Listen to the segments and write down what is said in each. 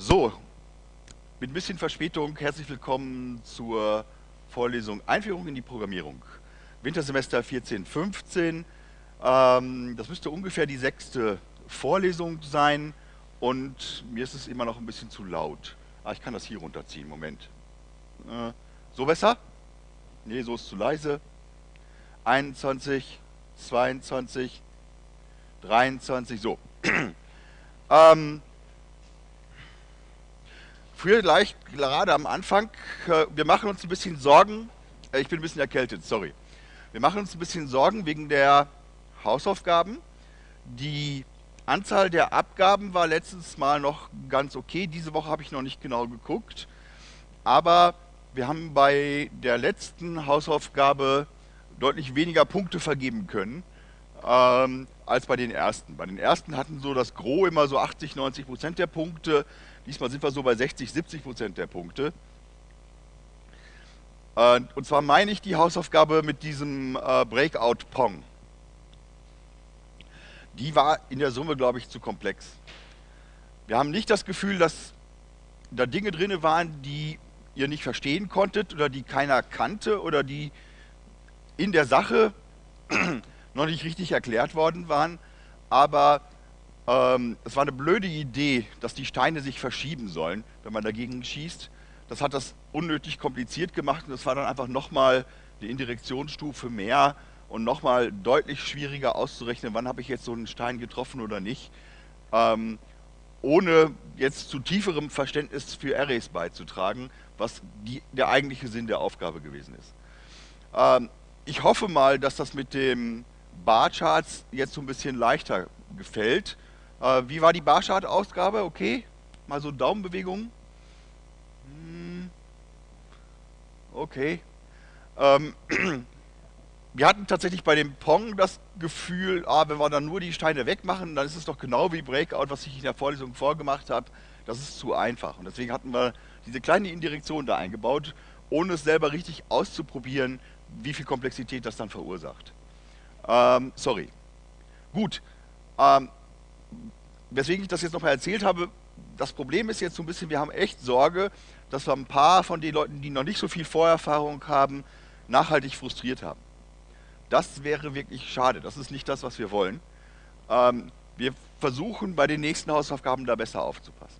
So, mit ein bisschen Verspätung herzlich willkommen zur Vorlesung Einführung in die Programmierung. Wintersemester 14/15. Das müsste ungefähr die 6. Vorlesung sein und mir ist es immer noch ein bisschen zu laut. Ich kann das hier runterziehen, Moment. So besser? Nee, so ist zu leise. 21, 22, 23, so. ähm, Früher leicht, gerade am Anfang, wir machen uns ein bisschen Sorgen, ich bin ein bisschen erkältet, sorry. Wir machen uns ein bisschen Sorgen wegen der Hausaufgaben. Die Anzahl der Abgaben war letztes Mal noch ganz okay, diese Woche habe ich noch nicht genau geguckt, aber wir haben bei der letzten Hausaufgabe deutlich weniger Punkte vergeben können als bei den ersten. Bei den ersten hatten so das Gros immer so 80-90% der Punkte. Diesmal sind wir so bei 60-70% der Punkte. Und zwar meine ich die Hausaufgabe mit diesem Breakout Pong. Die war in der Summe, glaube ich, zu komplex. Wir haben nicht das Gefühl, dass da Dinge drin waren, die ihr nicht verstehen konntet oder die keiner kannte oder die in der Sache noch nicht richtig erklärt worden waren, aber es war eine blöde Idee, dass die Steine sich verschieben sollen, wenn man dagegen schießt. Das hat das unnötig kompliziert gemacht und das war dann einfach nochmal eine Indirektionsstufe mehr und nochmal deutlich schwieriger auszurechnen, wann habe ich jetzt so einen Stein getroffen oder nicht, ohne jetzt zu tieferem Verständnis für Arrays beizutragen, was der eigentliche Sinn der Aufgabe gewesen ist. Ich hoffe mal, dass das mit dem Barcharts jetzt so ein bisschen leichter gefällt. Wie war die Barchart-Ausgabe? Okay, mal so Daumenbewegungen. Okay. Wir hatten tatsächlich bei dem Pong das Gefühl, wenn wir dann nur die Steine wegmachen, dann ist es doch genau wie Breakout, was ich in der Vorlesung vorgemacht habe. Das ist zu einfach. Und deswegen hatten wir diese kleine Indirektion da eingebaut, ohne es selber richtig auszuprobieren, wie viel Komplexität das dann verursacht. Sorry. Gut. Weswegen ich das jetzt nochmal erzählt habe, das Problem ist jetzt so ein bisschen, wir haben echt Sorge, dass wir ein paar von den Leuten, die noch nicht so viel Vorerfahrung haben, nachhaltig frustriert haben. Das wäre wirklich schade. Das ist nicht das, was wir wollen. Wir versuchen bei den nächsten Hausaufgaben da besser aufzupassen.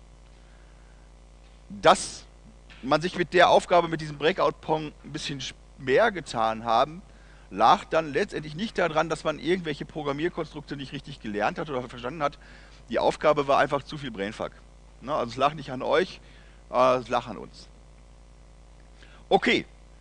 Dass man sich mit der Aufgabe, mit diesem Breakout-Pong ein bisschen schwer getan haben, lag dann letztendlich nicht daran, dass man irgendwelche Programmierkonstrukte nicht richtig gelernt hat oder verstanden hat. Die Aufgabe war einfach zu viel Brainfuck. Ne, also es lag nicht an euch, es lag an uns. Okay.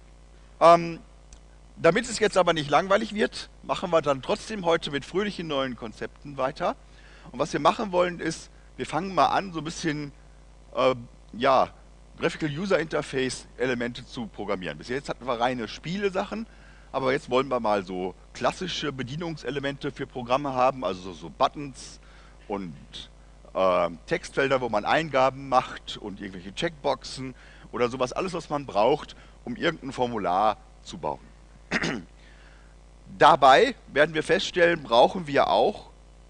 Damit es jetzt aber nicht langweilig wird, machen wir dann trotzdem heute mit fröhlichen neuen Konzepten weiter. Und was wir machen wollen ist, wir fangen mal an, so ein bisschen ja, Graphical User Interface Elemente zu programmieren. Bis jetzt hatten wir reine Spiele-Sachen, aber jetzt wollen wir mal so klassische Bedienungselemente für Programme haben, also so Buttons und Textfelder, wo man Eingaben macht und irgendwelche Checkboxen oder sowas, alles, was man braucht, um irgendein Formular zu bauen. Dabei werden wir feststellen, brauchen wir auch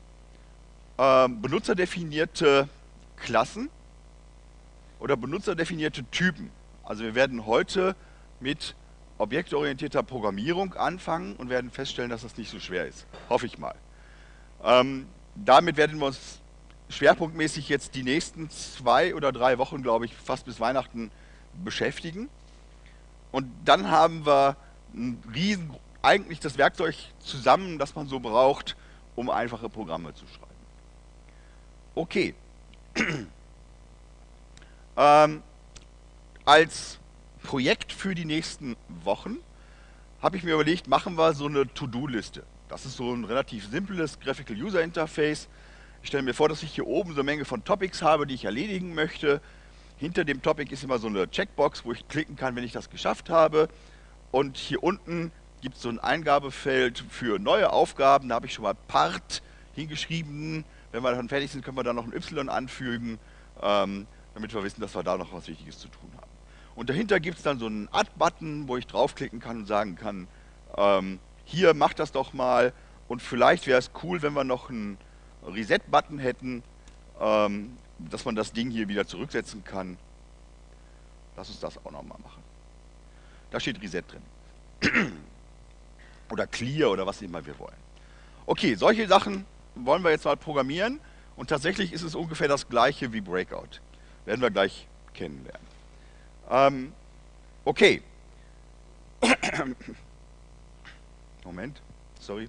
benutzerdefinierte Klassen oder benutzerdefinierte Typen. Also wir werden heute mit objektorientierter Programmierung anfangen und werden feststellen, dass das nicht so schwer ist. Hoffe ich mal. Damit werden wir uns schwerpunktmäßig jetzt die nächsten 2 oder 3 Wochen, glaube ich, fast bis Weihnachten beschäftigen. Und dann haben wir eigentlich das Werkzeug zusammen, das man so braucht, um einfache Programme zu schreiben. Okay. Als Projekt für die nächsten Wochen habe ich mir überlegt, machen wir so eine To-Do-Liste. Das ist so ein relativ simples Graphical User Interface. Ich stelle mir vor, dass ich hier oben so eine Menge von Topics habe, die ich erledigen möchte. Hinter dem Topic ist immer so eine Checkbox, wo ich klicken kann, wenn ich das geschafft habe. Und hier unten gibt es so ein Eingabefeld für neue Aufgaben. Da habe ich schon mal Part hingeschrieben. Wenn wir dann fertig sind, können wir da noch ein Y anfügen, damit wir wissen, dass wir da noch was Wichtiges zu tun haben. Und dahinter gibt es dann so einen Add-Button, wo ich draufklicken kann und sagen kann, hier, mach das doch mal. Und vielleicht wäre es cool, wenn wir noch einen Reset-Button hätten, dass man das Ding hier wieder zurücksetzen kann. Lass uns das auch nochmal machen. Da steht Reset drin. Oder Clear oder was immer wir wollen. Okay, solche Sachen wollen wir jetzt mal programmieren. Und tatsächlich ist es ungefähr das gleiche wie Breakout. Werden wir gleich kennenlernen. Okay. Moment, sorry.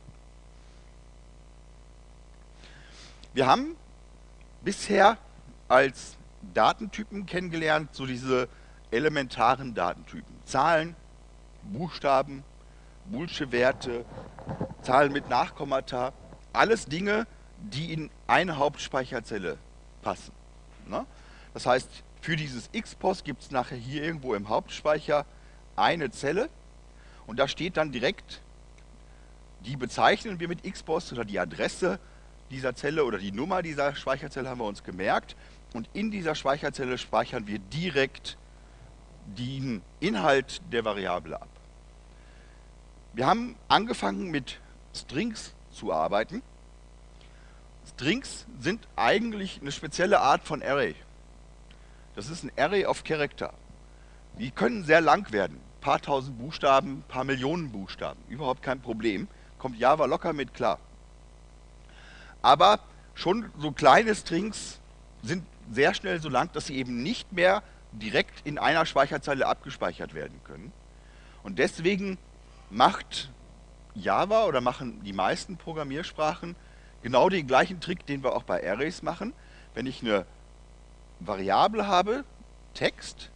Wir haben bisher als Datentypen kennengelernt, so diese elementaren Datentypen. Zahlen, Buchstaben, boolsche Werte, Zahlen mit Nachkommata. Alles Dinge, die in eine Hauptspeicherzelle passen. Ne? Das heißt, für dieses XPOS gibt es nachher hier irgendwo im Hauptspeicher eine Zelle und da steht dann direkt, die bezeichnen wir mit XPOS oder die Adresse dieser Zelle oder die Nummer dieser Speicherzelle haben wir uns gemerkt und in dieser Speicherzelle speichern wir direkt den Inhalt der Variable ab. Wir haben angefangen mit Strings zu arbeiten. Strings sind eigentlich eine spezielle Art von Array. Das ist ein Array of Character. Die können sehr lang werden. Ein paar tausend Buchstaben, ein paar Millionen Buchstaben. Überhaupt kein Problem. Kommt Java locker mit klar. Aber schon so kleine Strings sind sehr schnell so lang, dass sie eben nicht mehr direkt in einer Speicherzelle abgespeichert werden können. Und deswegen macht Java oder machen die meisten Programmiersprachen genau den gleichen Trick, den wir auch bei Arrays machen. Wenn ich eine Variable habe, Text,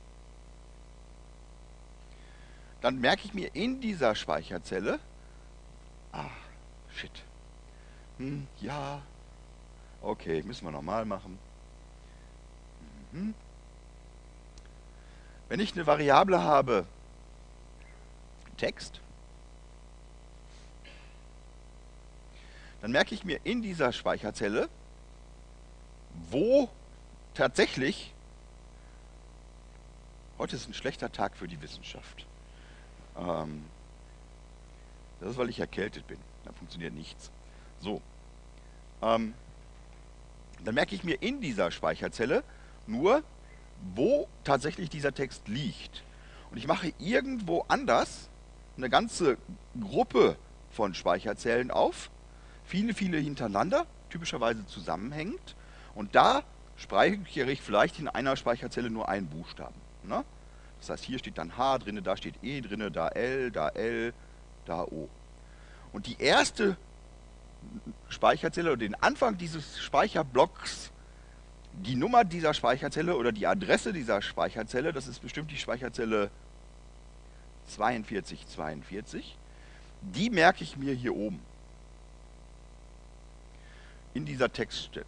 dann merke ich mir in dieser Speicherzelle, shit, ja, okay, müssen wir nochmal machen. Wenn ich eine Variable habe, Text, dann merke ich mir in dieser Speicherzelle, wo tatsächlich, heute ist ein schlechter Tag für die Wissenschaft. Das ist, weil ich erkältet bin. Da funktioniert nichts. So. Dann merke ich mir in dieser Speicherzelle nur, wo tatsächlich dieser Text liegt. Und ich mache irgendwo anders eine ganze Gruppe von Speicherzellen auf. Viele, viele hintereinander, typischerweise zusammenhängend. Und da speichere ich vielleicht in einer Speicherzelle nur einen Buchstaben. Ne? Das heißt, hier steht dann H drin, da steht E drin, da L, da O. Und die erste Speicherzelle oder den Anfang dieses Speicherblocks, die Nummer dieser Speicherzelle oder die Adresse dieser Speicherzelle, das ist bestimmt die Speicherzelle 4242, die merke ich mir hier oben in dieser Textstelle.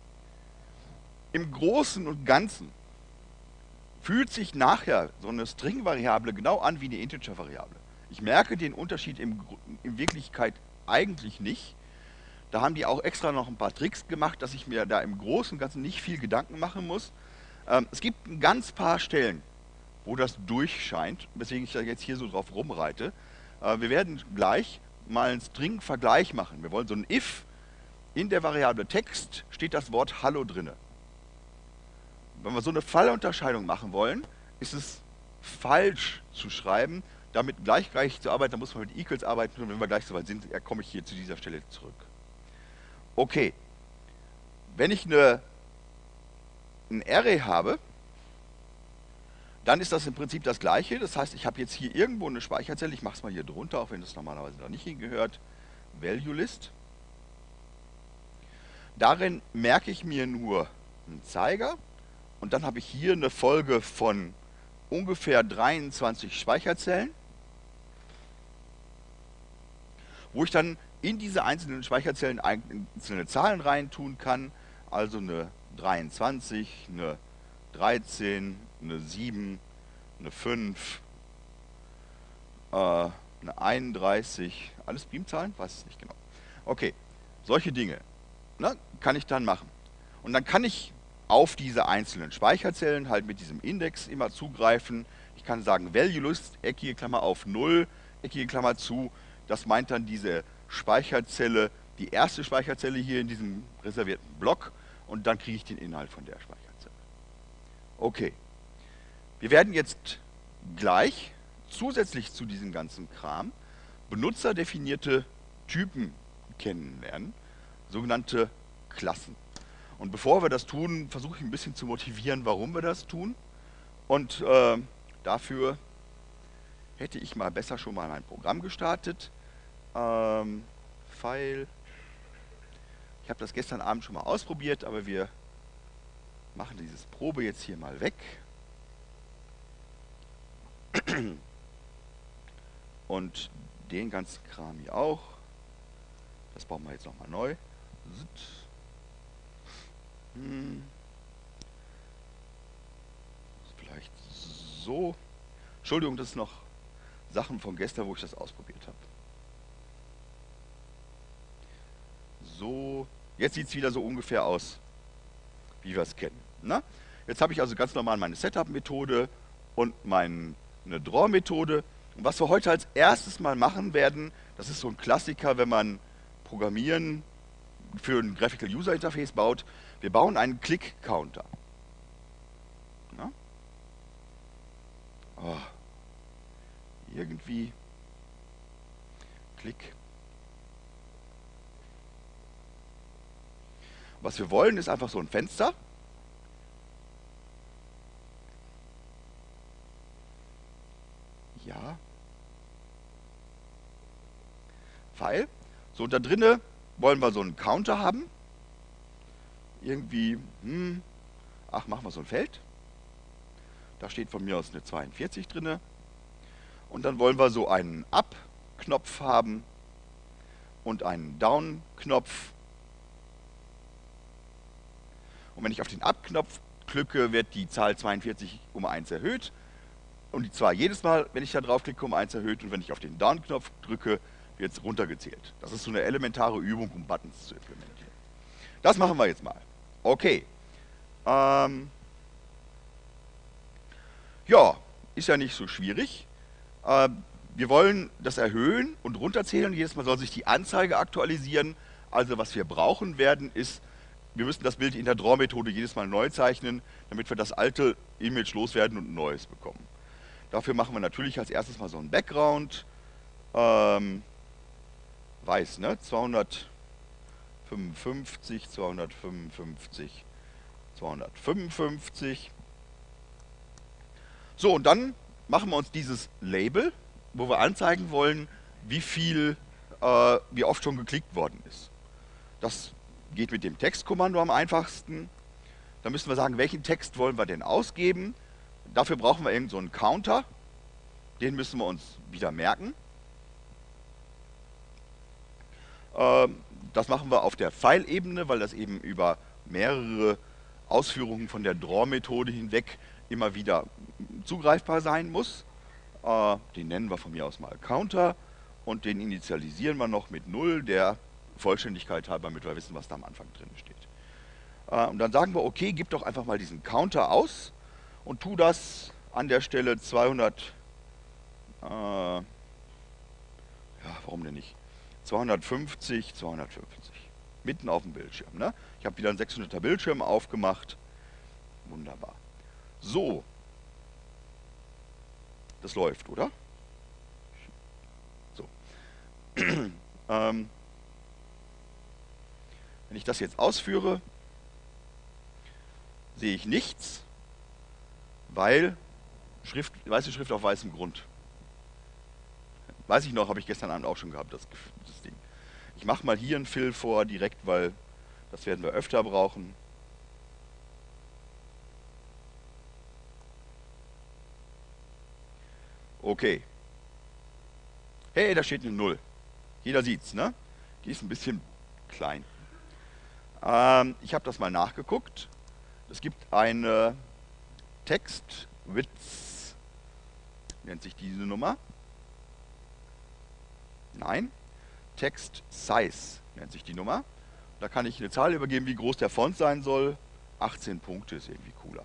Im Großen und Ganzen fühlt sich nachher so eine String-Variable genau an wie eine Integer-Variable. Ich merke den Unterschied in Wirklichkeit eigentlich nicht. Da haben die auch extra noch ein paar Tricks gemacht, dass ich mir da im Großen und Ganzen nicht viel Gedanken machen muss. Es gibt ein ganz paar Stellen, wo das durchscheint, weswegen ich da jetzt hier so drauf rumreite. Wir werden gleich mal einen String-Vergleich machen. Wir wollen so ein if. In der Variable Text steht das Wort Hallo drinne. Wenn wir so eine Fallunterscheidung machen wollen, ist es falsch zu schreiben. Damit gleich zu arbeiten, da muss man mit Equals arbeiten und wenn wir gleich soweit sind, komme ich hier zu dieser Stelle zurück. Okay, wenn ich ein Array habe, dann ist das im Prinzip das gleiche. Das heißt, ich habe jetzt hier irgendwo eine Speicherzelle, ich mache es mal hier drunter, auch wenn das normalerweise da nicht hingehört, Value List. Darin merke ich mir nur einen Zeiger und dann habe ich hier eine Folge von ungefähr 23 Speicherzellen, wo ich dann in diese einzelnen Speicherzellen einzelne Zahlen reintun kann, also eine 23, eine 13, eine 7, eine 5, eine 31, alles Primzahlen? Weiß es nicht genau. Okay, solche Dinge, ne, kann ich dann machen. Und dann kann ich auf diese einzelnen Speicherzellen halt mit diesem Index immer zugreifen. Ich kann sagen Value List, eckige Klammer auf 0, eckige Klammer zu. Das meint dann diese Speicherzelle, die erste Speicherzelle hier in diesem reservierten Block. und dann kriege ich den Inhalt von der Speicherzelle. Okay, wir werden jetzt gleich zusätzlich zu diesem ganzen Kram benutzerdefinierte Typen kennenlernen, sogenannte Klassen. Und bevor wir das tun, versuche ich ein bisschen zu motivieren, warum wir das tun. Und dafür hätte ich mal besser schon mal mein Programm gestartet. File. Ich habe das gestern Abend schon mal ausprobiert, aber wir machen dieses Probe jetzt hier mal weg. Und den ganzen Kram hier auch. Das bauen wir jetzt nochmal neu. Vielleicht so. Entschuldigung, das sind noch Sachen von gestern, wo ich das ausprobiert habe. So. Jetzt sieht es wieder so ungefähr aus, wie wir es kennen. Na? Jetzt habe ich also ganz normal meine Setup-Methode und meine Draw-Methode. Und was wir heute als erstes mal machen werden, das ist so ein Klassiker, wenn man Programmieren für ein Graphical User Interface baut. Wir bauen einen Click-Counter. Oh. Irgendwie Klick. Was wir wollen, ist einfach so ein Fenster. Ja. Pfeil. So, und da drinne wollen wir so einen Counter haben. Irgendwie, machen wir so ein Feld. Da steht von mir aus eine 42 drinne. Und dann wollen wir so einen Up-Knopf haben und einen Down-Knopf. Und wenn ich auf den Up-Knopf klicke, wird die Zahl 42 um 1 erhöht. Und zwar jedes Mal, wenn ich da drauf klicke, um 1 erhöht. Und wenn ich auf den Down-Knopf drücke, wird es runtergezählt. Das ist so eine elementare Übung, um Buttons zu implementieren. Das machen wir jetzt mal. Okay. Ja, ist ja nicht so schwierig. Wir wollen das erhöhen und runterzählen. Jedes Mal soll sich die Anzeige aktualisieren. Also was wir brauchen werden, ist, wir müssen das Bild in der Draw-Methode jedes Mal neu zeichnen, damit wir das alte Image loswerden und ein neues bekommen. Dafür machen wir natürlich als erstes mal so einen Background. Weiß, ne? 255, 255, 255. So, und dann machen wir uns dieses Label, wo wir anzeigen wollen, wie oft schon geklickt worden ist. Das geht mit dem Textkommando am einfachsten. Da müssen wir sagen, welchen Text wollen wir denn ausgeben. Dafür brauchen wir irgend so einen Counter. Den müssen wir uns wieder merken. Das machen wir auf der File-Ebene, weil das eben über mehrere Ausführungen von der Draw-Methode hinweg immer wieder zugreifbar sein muss. Den nennen wir von mir aus mal Counter und den initialisieren wir noch mit 0, der Vollständigkeit halber, damit wir wissen, was da am Anfang drin steht. Und dann sagen wir, okay, gib doch einfach mal diesen Counter aus und tu das an der Stelle 200, ja, warum denn nicht? 250, 250. Mitten auf dem Bildschirm. Ne? Ich habe wieder einen 600er Bildschirm aufgemacht. Wunderbar. So. Das läuft, oder? So. Wenn ich das jetzt ausführe, sehe ich nichts, weil weiße Schrift auf weißem Grund. Weiß ich noch, habe ich gestern Abend auch schon gehabt, das Ding. Ich mache mal hier einen Fill vor, direkt, weil das werden wir öfter brauchen. Okay. Hey, da steht eine 0. Jeder sieht's, ne? Die ist ein bisschen klein. Ich habe das mal nachgeguckt. Es gibt eine Text-Width, nennt sich diese Nummer. Nein, Text Size nennt sich die Nummer. Da kann ich eine Zahl übergeben, wie groß der Font sein soll. 18 Punkte ist irgendwie cooler.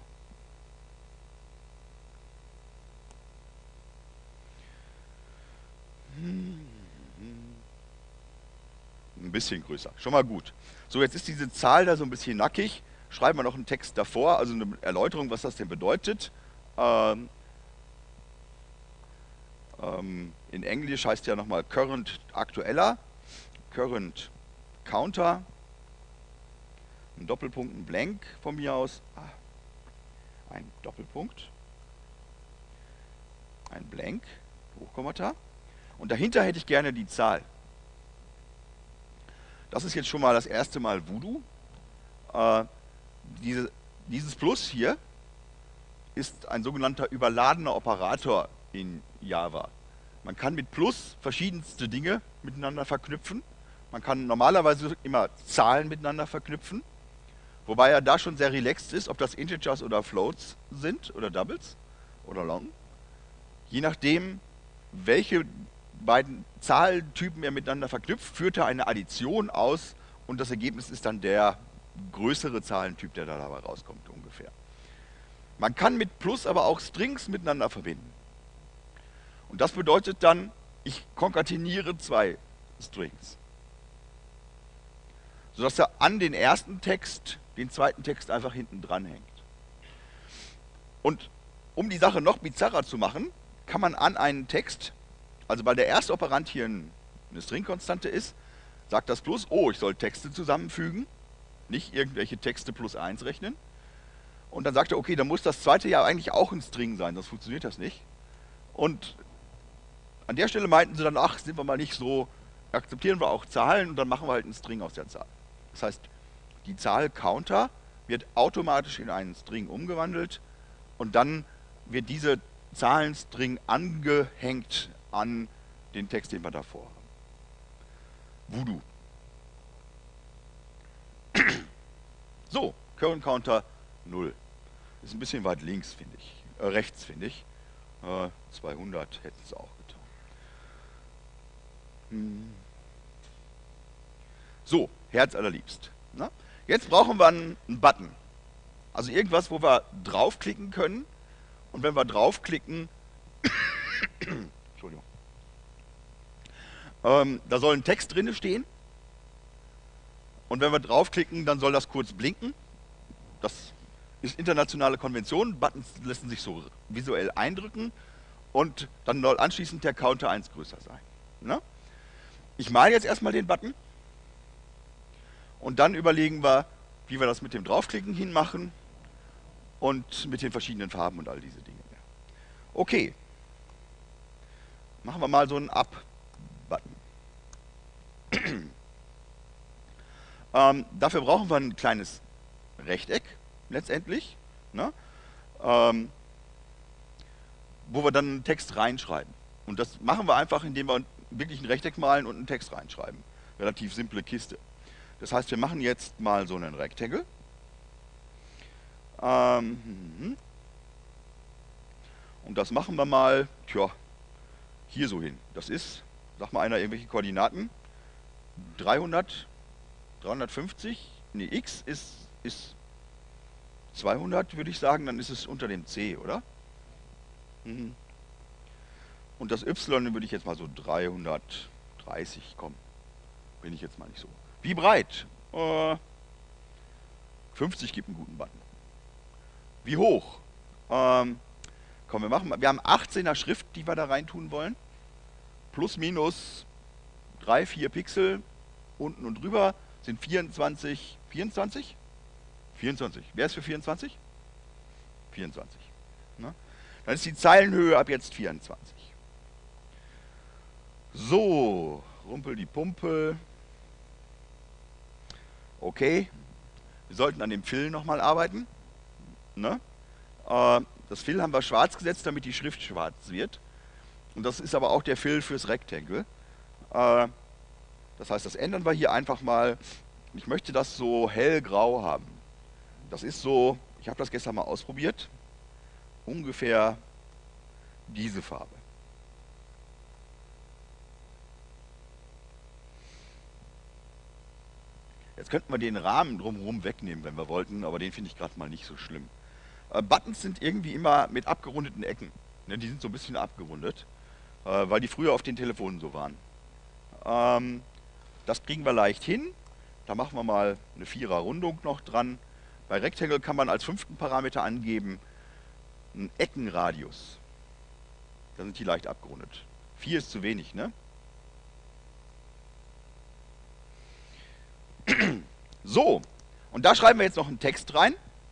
Ein bisschen größer, schon mal gut. So, jetzt ist diese Zahl da so ein bisschen nackig, schreiben wir noch einen Text davor, also eine Erläuterung, was das denn bedeutet. Ähm, in Englisch heißt ja nochmal current aktueller, current counter, ein Doppelpunkt, ein Blank von mir aus, ein Doppelpunkt, ein Blank, Hochkommata, und dahinter hätte ich gerne die Zahl. Das ist jetzt schon mal das erste Mal Voodoo. Äh, dieses Plus hier ist ein sogenannter überladener Operator in Java. Man kann mit Plus verschiedenste Dinge miteinander verknüpfen. Man kann normalerweise immer Zahlen miteinander verknüpfen, wobei er da schon sehr relaxed ist, ob das Integers oder Floats sind oder Doubles oder Long. Je nachdem, welche beiden Zahlentypen er miteinander verknüpft, führt er eine Addition aus und das Ergebnis ist dann der größere Zahlentyp, der da dabei rauskommt ungefähr. Man kann mit Plus aber auch Strings miteinander verbinden. Und das bedeutet dann, ich konkateniere zwei Strings. Sodass er an den ersten Text den zweiten Text einfach hinten dran hängt. Und um die Sache noch bizarrer zu machen, kann man an einen Text, also weil der erste Operand hier eine Stringkonstante ist, sagt das Plus, oh, ich soll Texte zusammenfügen, nicht irgendwelche Texte plus 1 rechnen. Und dann sagt er, okay, dann muss das zweite ja eigentlich auch ein String sein, sonst funktioniert das nicht. Und an der Stelle meinten sie dann, ach, sind wir mal nicht so, akzeptieren wir auch Zahlen und dann machen wir halt einen String aus der Zahl. Das heißt, die Zahl Counter wird automatisch in einen String umgewandelt und dann wird diese Zahlenstring angehängt an den Text, den wir davor haben. Voodoo. So, Current Counter 0. Ist ein bisschen weit links, finde ich. Rechts, finde ich. 200 hätten es auch getan. So, herzallerliebst. Na? Jetzt brauchen wir einen Button. Also irgendwas, wo wir draufklicken können. Und wenn wir draufklicken, Entschuldigung, da soll ein Text drin stehen. Und wenn wir draufklicken, dann soll das kurz blinken. Das ist internationale Konvention. Buttons lassen sich so visuell eindrücken. Und dann soll anschließend der Counter 1 größer sein. Na? Ich male jetzt erstmal den Button. Und dann überlegen wir, wie wir das mit dem Draufklicken hinmachen. Und mit den verschiedenen Farben und all diese Dinge. Okay. Machen wir mal so einen Up-Button. Dafür brauchen wir ein kleines Rechteck, letztendlich, ne? Wo wir dann einen Text reinschreiben. Und das machen wir einfach, indem wir wirklich ein Rechteck malen und einen Text reinschreiben. Relativ simple Kiste. Das heißt, wir machen jetzt mal so einen Rectangle. Und das machen wir mal, hier so hin. Das ist, sag mal einer, irgendwelche Koordinaten. 300, 350, nee, x ist 200, würde ich sagen, dann ist es unter dem c, oder? Und das y würde ich jetzt mal so 330, komm, bin ich jetzt mal nicht so. Wie breit? 50 gibt einen guten Button. Wie hoch? Komm, wir haben 18er Schrift, die wir da rein tun wollen. Plus, minus 3, 4 Pixel. Unten und drüber sind 24. 24? 24. Wer ist für 24? 24. Ne? Dann ist die Zeilenhöhe ab jetzt 24. So, Rumpel die Pumpe. Okay. Wir sollten an dem Fill nochmal arbeiten. Ne? Das Fill haben wir schwarz gesetzt, damit die Schrift schwarz wird. Und das ist aber auch der Fill fürs Rectangle. Das heißt, das ändern wir hier einfach mal. Ich möchte das so hellgrau haben. Das ist so, ich habe das gestern mal ausprobiert, ungefähr diese Farbe. Jetzt könnten wir den Rahmen drumherum wegnehmen, wenn wir wollten, aber den finde ich gerade mal nicht so schlimm. Buttons sind irgendwie immer mit abgerundeten Ecken. Ne, die sind so ein bisschen abgerundet, weil die früher auf den Telefonen so waren. Das kriegen wir leicht hin. Da machen wir mal eine 4er Rundung noch dran. Bei Rectangle kann man als 5. Parameter angeben einen Eckenradius. Da sind die leicht abgerundet. 4 ist zu wenig, ne? So, und da schreiben wir jetzt noch einen Text rein.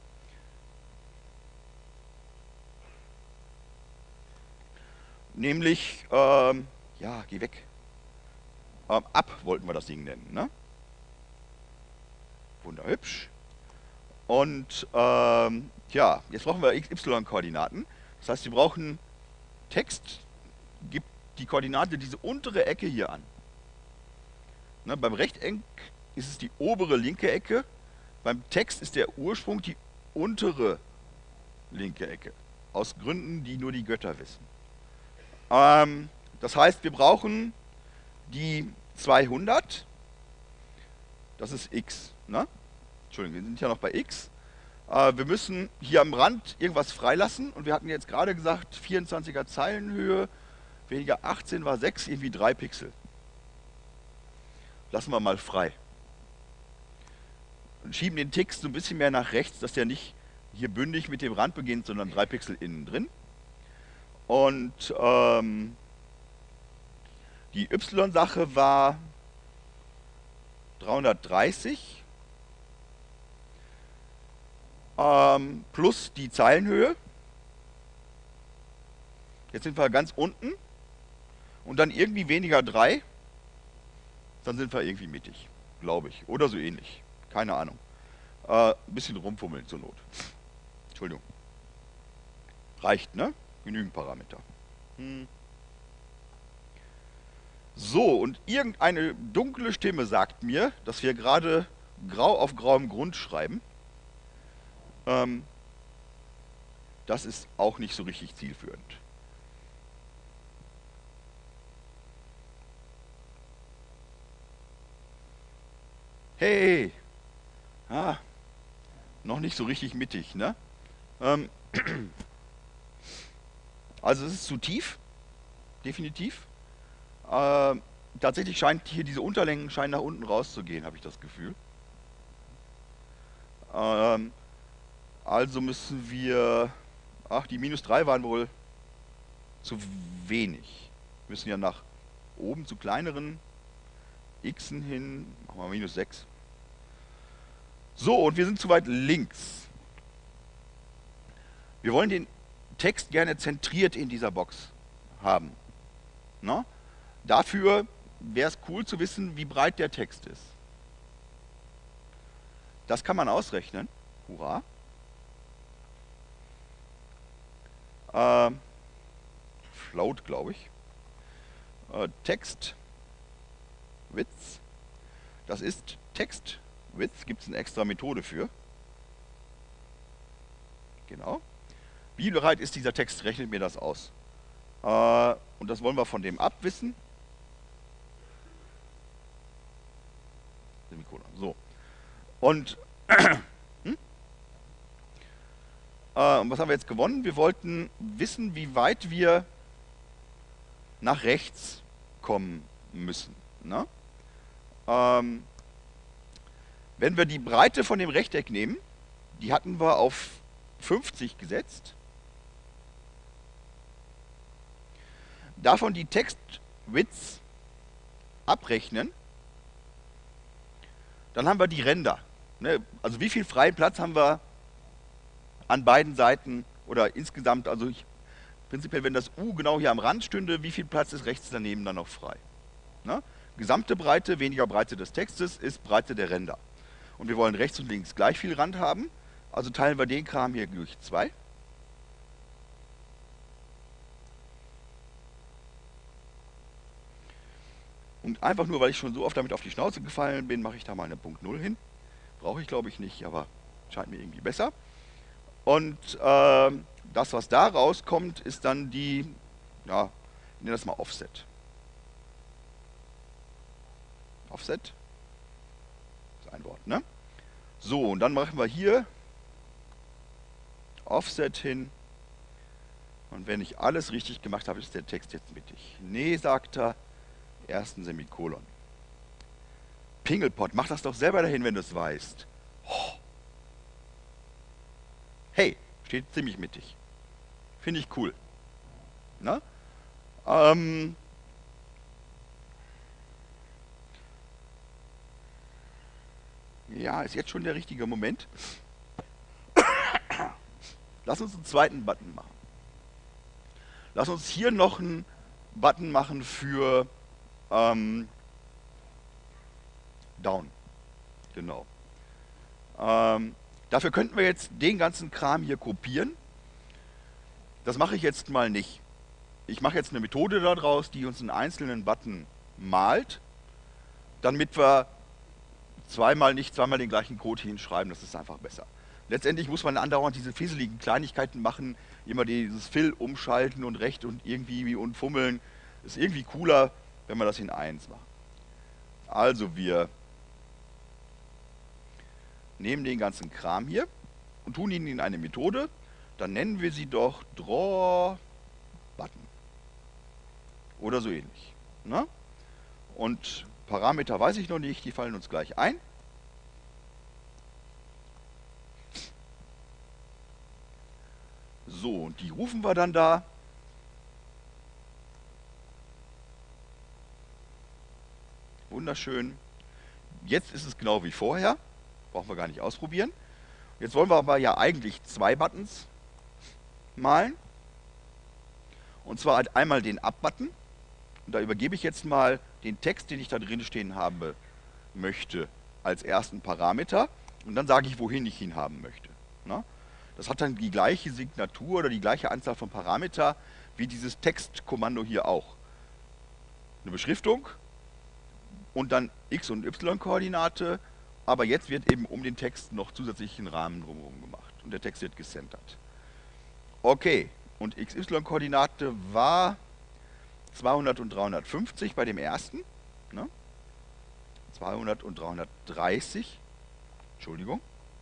Nämlich, ja, geh weg. Ab wollten wir das Ding nennen, ne? Wunderhübsch. Und ja, jetzt brauchen wir y-Koordinaten. Das heißt, wir brauchen Text, gibt die Koordinate diese untere Ecke hier an. Ne, beim Rechteck ist es die obere linke Ecke. Beim Text ist der Ursprung die untere linke Ecke. Aus Gründen, die nur die Götter wissen. Das heißt, wir brauchen die 200. Das ist x. Ne? Entschuldigung, wir sind ja noch bei x. Wir müssen hier am Rand irgendwas freilassen. Und wir hatten jetzt gerade gesagt, 24er Zeilenhöhe, weniger 18 war 6, irgendwie 3 Pixel. Lassen wir mal frei. Und schieben den Text so ein bisschen mehr nach rechts, dass der nicht hier bündig mit dem Rand beginnt, sondern 3 Pixel innen drin. Und die y-Sache war 330 plus die Zeilenhöhe. Jetzt sind wir ganz unten und dann irgendwie weniger 3. Dann sind wir irgendwie mittig, glaube ich. Oder so ähnlich. Keine Ahnung. Ein bisschen rumfummeln zur Not. Entschuldigung. Reicht, ne? Genügend Parameter. So, und irgendeine dunkle Stimme sagt mir, dass wir gerade grau auf grauem Grund schreiben. Das ist auch nicht so richtig zielführend. Hey! Noch nicht so richtig mittig, ne? Also es ist zu tief, definitiv. Tatsächlich scheint hier diese Unterlängen scheinen nach unten rauszugehen, habe ich das Gefühl. Also müssen wir... Ach, die -3 waren wohl zu wenig. Wir müssen ja nach oben zu kleineren xen hin. Machen wir -6. So, und wir sind zu weit links. Wir wollen den Text gerne zentriert in dieser Box haben. Na? Dafür wäre es cool zu wissen, wie breit der Text ist. Das kann man ausrechnen. Hurra. Float, glaube ich. Text Width. Das ist Text Width. Gibt es eine extra Methode für. Genau. Wie breit ist dieser Text? Rechnet mir das aus. Und das wollen wir von dem abwissen. So. Und was haben wir jetzt gewonnen? Wir wollten wissen, wie weit wir nach rechts kommen müssen. Ne? Wenn wir die Breite von dem Rechteck nehmen, die hatten wir auf 50 gesetzt. Davon die Text-Width abrechnen. Dann haben wir die Ränder. Ne? Also wie viel freien Platz haben wir an beiden Seiten oder insgesamt, also prinzipiell, wenn das U genau hier am Rand stünde, wie viel Platz ist rechts daneben dann noch frei? Ne? Gesamte Breite, weniger Breite des Textes, ist Breite der Ränder. Und wir wollen rechts und links gleich viel Rand haben, also teilen wir den Kram hier durch 2. Und einfach nur, weil ich schon so oft damit auf die Schnauze gefallen bin, mache ich da mal eine Punkt 0 hin. Brauche ich, glaube ich, nicht, aber scheint mir irgendwie besser. Und das, was da rauskommt, ist dann die, ja, ich nenne das mal Offset. Offset? Ist ein Wort, ne? So, und dann machen wir hier Offset hin. Und wenn ich alles richtig gemacht habe, ist der Text jetzt mittig. Nee, sagt er, ersten Semikolon. Pingelpott, mach das doch selber dahin, wenn du es weißt. Oh. Hey, steht ziemlich mittig. Finde ich cool. Ne? Ähm, ja, ist jetzt schon der richtige Moment. Lass uns einen zweiten Button machen. Lass uns hier noch einen Button machen für ähm, Down. Genau. Dafür könnten wir jetzt den ganzen Kram hier kopieren. Das mache ich jetzt mal nicht. Ich mache jetzt eine Methode daraus, die uns einen einzelnen Button malt, damit wir nicht zweimal den gleichen Code hinschreiben. Das ist einfach besser. Letztendlich muss man andauernd diese fieseligen Kleinigkeiten machen, immer dieses Fill umschalten und recht und irgendwie und fummeln. Ist irgendwie cooler, wenn wir das in eins machen. Also wir nehmen den ganzen Kram hier und tun ihn in eine Methode. Dann nennen wir sie doch DrawButton oder so ähnlich. Ne? Und Parameter weiß ich noch nicht, die fallen uns gleich ein. So, und die rufen wir dann da. Wunderschön. Jetzt ist es genau wie vorher. Brauchen wir gar nicht ausprobieren. Jetzt wollen wir aber ja eigentlich zwei Buttons malen. Und zwar halt einmal den Up-Button. Und da übergebe ich jetzt mal den Text, den ich da drin stehen haben möchte, als ersten Parameter. Und dann sage ich, wohin ich ihn haben möchte. Na? Das hat dann die gleiche Signatur oder die gleiche Anzahl von Parameter wie dieses Textkommando hier auch. Eine Beschriftung und dann X- und Y-Koordinate. Aber jetzt wird eben um den Text noch zusätzlich ein Rahmen drumherum gemacht. Und der Text wird gecentert. Okay, und XY-Koordinate war 200 und 350 bei dem ersten. Ne? 200 und 330. Entschuldigung.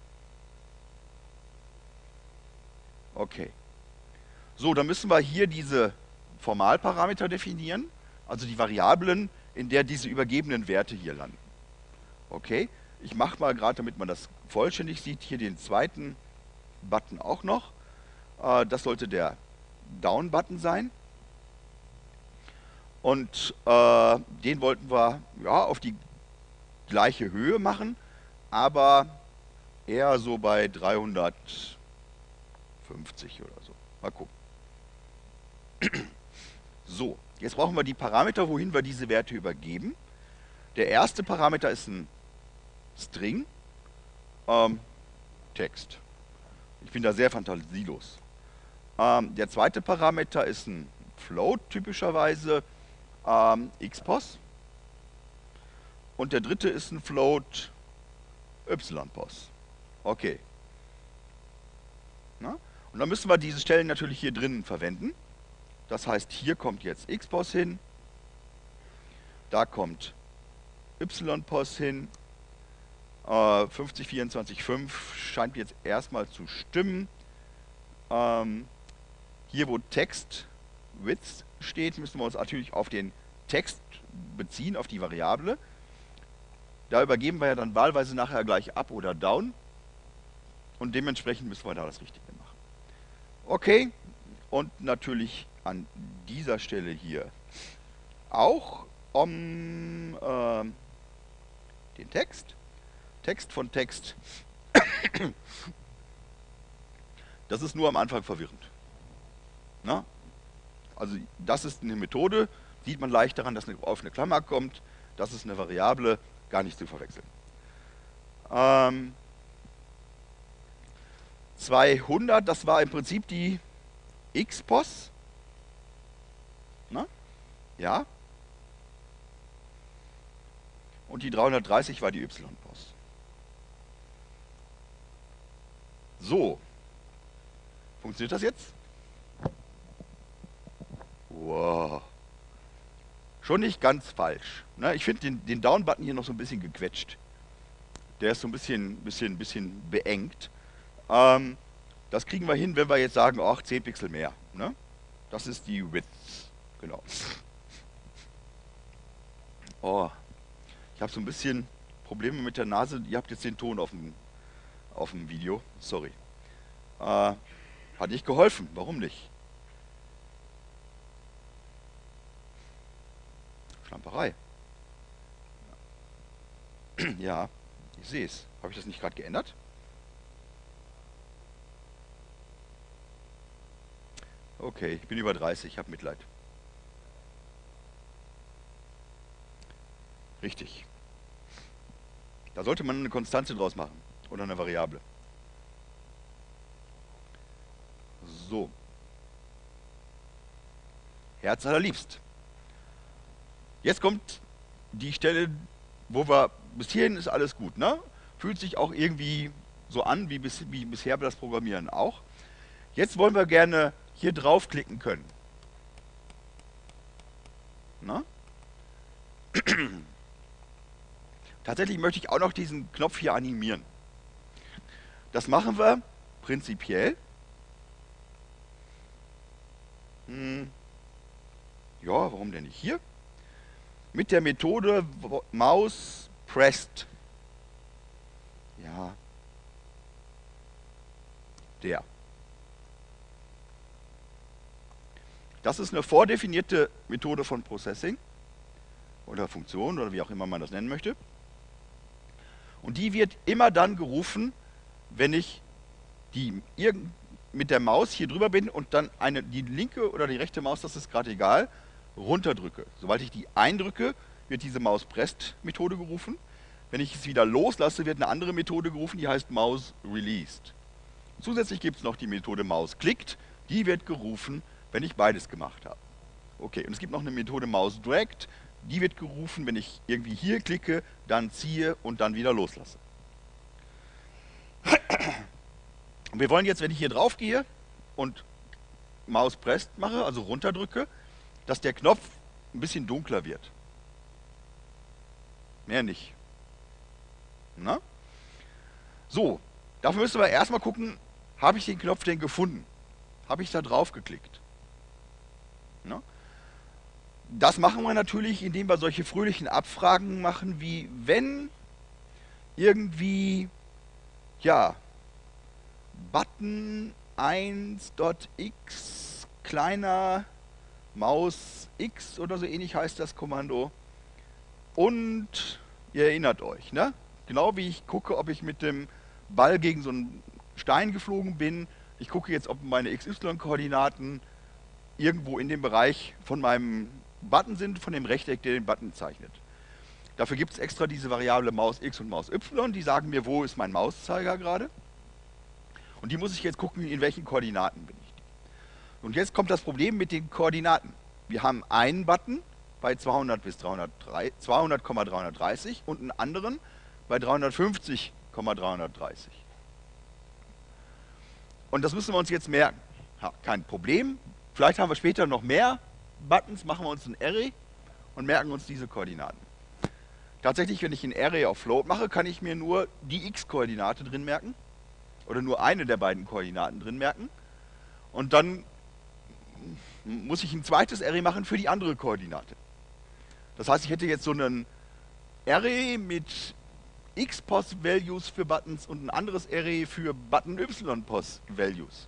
Okay. So, dann müssen wir hier diese Formalparameter definieren, also die Variablen, in der diese übergebenen Werte hier landen. Okay, ich mache mal gerade, damit man das vollständig sieht, hier den zweiten Button auch noch. Das sollte der Down-Button sein. Und den wollten wir ja, auf die gleiche Höhe machen, aber eher so bei 350 oder so. Mal gucken. So, jetzt brauchen wir die Parameter, wohin wir diese Werte übergeben. Der erste Parameter ist ein String, Text. Ich bin da sehr fantasielos. Der zweite Parameter ist ein Float, typischerweise xpos. Und der dritte ist ein Float ypos. Okay. Na? Und dann müssen wir diese Stellen natürlich hier drinnen verwenden. Das heißt, hier kommt jetzt xpos hin, da kommt ypos hin, 50, 24, 5 scheint jetzt erstmal zu stimmen. Hier, wo Text Width steht, müssen wir uns natürlich auf den Text beziehen, auf die Variable. Da übergeben wir ja dann wahlweise nachher gleich Up oder Down. Und dementsprechend müssen wir da das Richtige machen. Okay, und natürlich an dieser Stelle hier auch den Text. Text von Text. Das ist nur am Anfang verwirrend. Na? Also das ist eine Methode, sieht man leicht daran, dass auf eine Klammer kommt. Das ist eine Variable, gar nicht zu verwechseln. 200, das war im Prinzip die xpos. Na? Ja. Und die 330 war die ypos. So. Funktioniert das jetzt? Wow. Schon nicht ganz falsch. Ne? Ich finde den Down-Button hier noch so ein bisschen gequetscht. Der ist so ein bisschen beengt. Das kriegen wir hin, wenn wir jetzt sagen, ach, 10 Pixel mehr. Ne? Das ist die Width. Genau. Oh, ich habe so ein bisschen Probleme mit der Nase. Ihr habt jetzt den Ton auf dem Video. Sorry. Hat nicht geholfen. Warum nicht? Schlamperei. Ja, ich sehe es. Habe ich das nicht gerade geändert? Okay, ich bin über 30, ich habe Mitleid. Richtig. Da sollte man eine Konstante draus machen. Oder eine Variable. So. Herz allerliebst. Jetzt kommt die Stelle, wo wir, bis hierhin ist alles gut, ne? Fühlt sich auch irgendwie so an, wie bisher das Programmieren auch. Jetzt wollen wir gerne hier draufklicken können. Ne? Tatsächlich möchte ich auch noch diesen Knopf hier animieren. Das machen wir prinzipiell. Ja, warum denn nicht hier? Mit der Methode Maus pressed. Ja. Der. Das ist eine vordefinierte Methode von Processing oder Funktion oder wie auch immer man das nennen möchte. Und die wird immer dann gerufen, wenn ich mit der Maus hier drüber bin und dann die linke oder die rechte Maus, das ist gerade egal, runterdrücke. Sobald ich die eindrücke, wird diese Maus-Pressed-Methode gerufen. Wenn ich es wieder loslasse, wird eine andere Methode gerufen, die heißt Maus-Released. Zusätzlich gibt es noch die Methode Maus-Klickt, die wird gerufen, wenn ich beides gemacht habe. Okay, und es gibt noch eine Methode Maus-Dragged, die wird gerufen, wenn ich irgendwie hier klicke, dann ziehe und dann wieder loslasse. Und wir wollen jetzt, wenn ich hier drauf gehe und Maus-Pressed mache, also runterdrücke, dass der Knopf ein bisschen dunkler wird. Mehr nicht. Na? So, dafür müssen wir erstmal gucken, habe ich den Knopf denn gefunden? Habe ich da drauf geklickt? Na? Das machen wir natürlich, indem wir solche fröhlichen Abfragen machen, wie wenn irgendwie, ja, Button 1.x kleiner Maus x oder so ähnlich heißt das Kommando. Und ihr erinnert euch, ne? Genau wie ich gucke, ob ich mit dem Ball gegen so einen Stein geflogen bin. Ich gucke jetzt, ob meine XY-Koordinaten irgendwo in dem Bereich von meinem Button sind, von dem Rechteck, der den Button zeichnet. Dafür gibt es extra diese Variable Maus x und Maus y, die sagen mir, wo ist mein Mauszeiger gerade. Und die muss ich jetzt gucken, in welchen Koordinaten bin ich. Und jetzt kommt das Problem mit den Koordinaten. Wir haben einen Button bei 200 bis 200,330 und einen anderen bei 350,330. Und das müssen wir uns jetzt merken. Ja, kein Problem. Vielleicht haben wir später noch mehr Buttons, machen wir uns ein Array und merken uns diese Koordinaten. Tatsächlich, wenn ich ein Array auf Float mache, kann ich mir nur die x-Koordinate drin merken. Oder nur eine der beiden Koordinaten drin merken. Und dann muss ich ein zweites Array machen für die andere Koordinate. Das heißt, ich hätte jetzt so einen Array mit x-Pos-Values für Buttons und ein anderes Array für Button y-Pos-Values.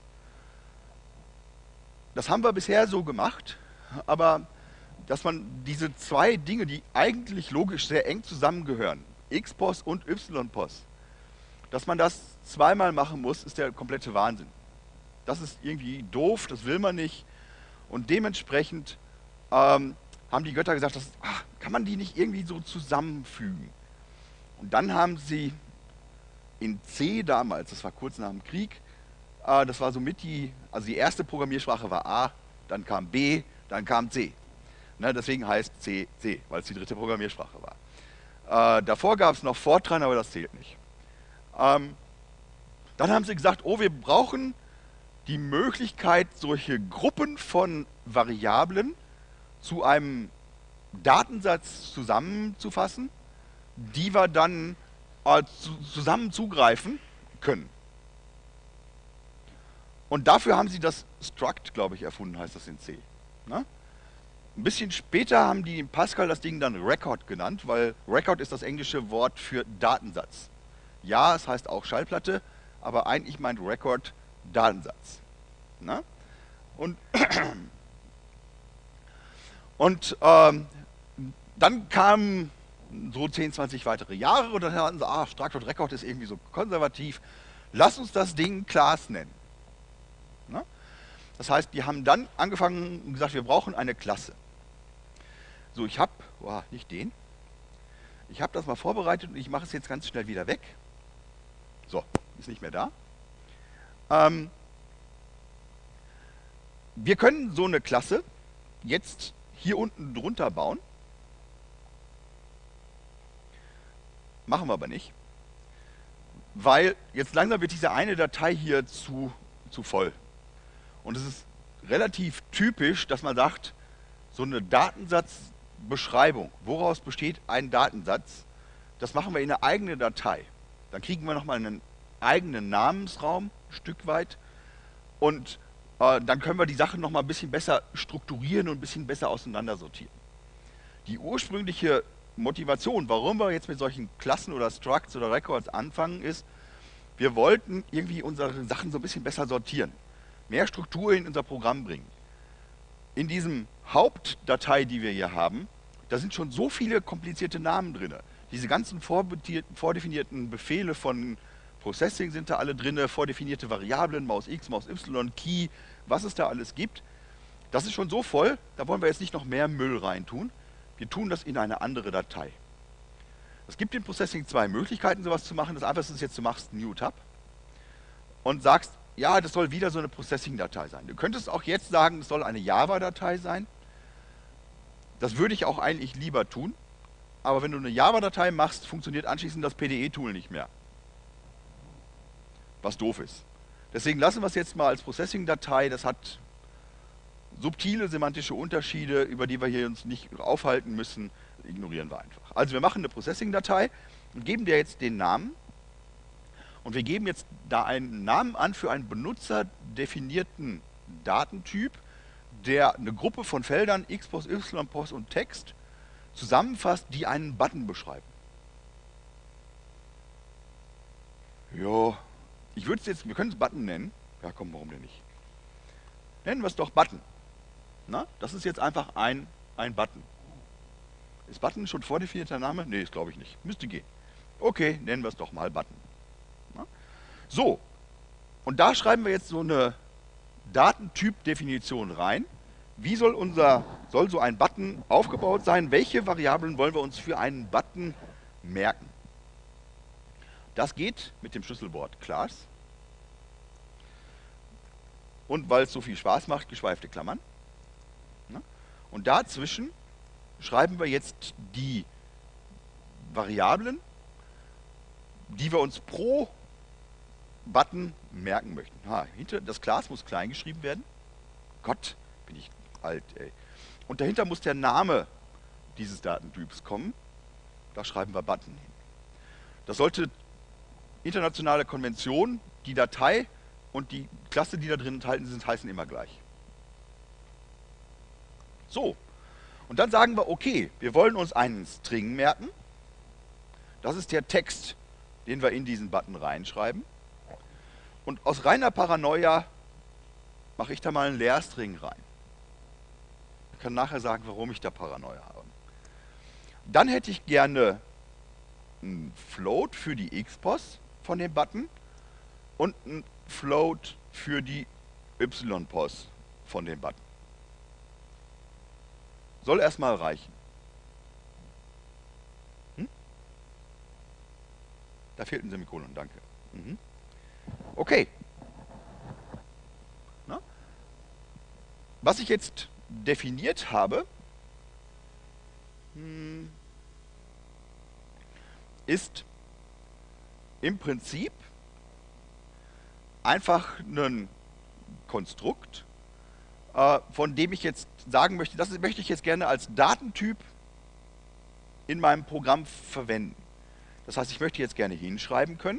Das haben wir bisher so gemacht, aber dass man diese zwei Dinge, die eigentlich logisch sehr eng zusammengehören, x-Pos und y-Pos, dass man das zweimal machen muss, ist der komplette Wahnsinn. Das ist irgendwie doof, das will man nicht. Und dementsprechend haben die Götter gesagt, kann man die nicht irgendwie so zusammenfügen? Und dann haben sie in C damals, das war kurz nach dem Krieg, das war somit die erste Programmiersprache war A, dann kam B, dann kam C. Ne, deswegen heißt C C, weil es die dritte Programmiersprache war. Davor gab es noch Fortran, aber das zählt nicht. Dann haben sie gesagt, wir brauchen die Möglichkeit, solche Gruppen von Variablen zu einem Datensatz zusammenzufassen, die wir dann zusammen zugreifen können. Und dafür haben sie das Struct, glaube ich, erfunden, heißt das in C. Ne? Ein bisschen später haben die in Pascal das Ding dann Record genannt, weil Record ist das englische Wort für Datensatz. Ja, es heißt auch Schallplatte, aber eigentlich meint Record Datensatz. Na? Und, und dann kamen so 10, 20 weitere Jahre und dann hatten sie, Structured Record ist irgendwie so konservativ, lass uns das Ding Class nennen. Na? Das heißt, die haben dann angefangen und gesagt, wir brauchen eine Klasse. So, ich habe, nicht den, ich habe das mal vorbereitet und ich mache es jetzt ganz schnell wieder weg. So, ist nicht mehr da. Wir können so eine Klasse jetzt hier unten drunter bauen. Machen wir aber nicht. Weil jetzt langsam wird diese eine Datei hier zu voll. Und es ist relativ typisch, dass man sagt, so eine Datensatzbeschreibung, woraus besteht ein Datensatz, das machen wir in eine eigene Datei. Dann kriegen wir nochmal einen eigenen Namensraum, ein Stück weit. Und dann können wir die Sachen nochmal ein bisschen besser strukturieren und ein bisschen besser auseinandersortieren. Die ursprüngliche Motivation, warum wir jetzt mit solchen Klassen oder Structs oder Records anfangen, ist, wir wollten irgendwie unsere Sachen so ein bisschen besser sortieren, mehr Struktur in unser Programm bringen. In diesem Hauptdatei, die wir hier haben, da sind schon so viele komplizierte Namen drin. Diese ganzen vordefinierten Befehle von Processing sind da alle drin, vordefinierte Variablen, Maus X, Maus Y, Key, was es da alles gibt. Das ist schon so voll, da wollen wir jetzt nicht noch mehr Müll reintun. Wir tun das in eine andere Datei. Es gibt im Processing zwei Möglichkeiten, sowas zu machen. Das einfachste ist jetzt, du machst New Tab und sagst, ja, das soll wieder so eine Processing-Datei sein. Du könntest auch jetzt sagen, es soll eine Java-Datei sein. Das würde ich auch eigentlich lieber tun. Aber wenn du eine Java-Datei machst, funktioniert anschließend das PDE-Tool nicht mehr. Was doof ist. Deswegen lassen wir es jetzt mal als Processing-Datei. Das hat subtile semantische Unterschiede, über die wir hier uns nicht aufhalten müssen. Ignorieren wir einfach. Also wir machen eine Processing-Datei und geben der jetzt den Namen. Und wir geben jetzt da einen Namen an für einen benutzerdefinierten Datentyp, der eine Gruppe von Feldern Xpos, Ypos und Text zusammenfasst, die einen Button beschreiben. Ja, ich würde es jetzt, wir können es Button nennen. Ja komm, warum denn nicht? Nennen wir es doch Button. Na, das ist jetzt einfach ein Button. Ist Button schon vordefinierter Name? Nee, das glaube ich nicht. Müsste gehen. Okay, nennen wir es doch mal Button. Na? So, und da schreiben wir jetzt so eine Datentyp-Definition rein. Wie soll so ein Button aufgebaut sein? Welche Variablen wollen wir uns für einen Button merken? Das geht mit dem Schlüsselwort Class. Und weil es so viel Spaß macht, geschweifte Klammern. Und dazwischen schreiben wir jetzt die Variablen, die wir uns pro Button merken möchten. Das Class muss klein geschrieben werden. Gott, bin ich alt, ey. Und dahinter muss der Name dieses Datentyps kommen. Da schreiben wir Button hin. Das sollte internationale Konvention, die Datei und die Klasse, die da drin enthalten sind, heißen immer gleich. So, und dann sagen wir, okay, wir wollen uns einen String merken. Das ist der Text, den wir in diesen Button reinschreiben. Und aus reiner Paranoia mache ich da mal einen Leerstring rein. Ich kann nachher sagen, warum ich da Paranoia habe. Dann hätte ich gerne ein Float für die Xpos von dem Button und ein Float für die Ypos von dem Button. Soll erstmal reichen. Da fehlt ein Semikolon, danke. Okay. Na? Was ich jetzt definiert habe, ist im Prinzip einfach ein Konstrukt, von dem ich jetzt sagen möchte, das möchte ich jetzt gerne als Datentyp in meinem Programm verwenden. Das heißt, ich möchte jetzt gerne hinschreiben können.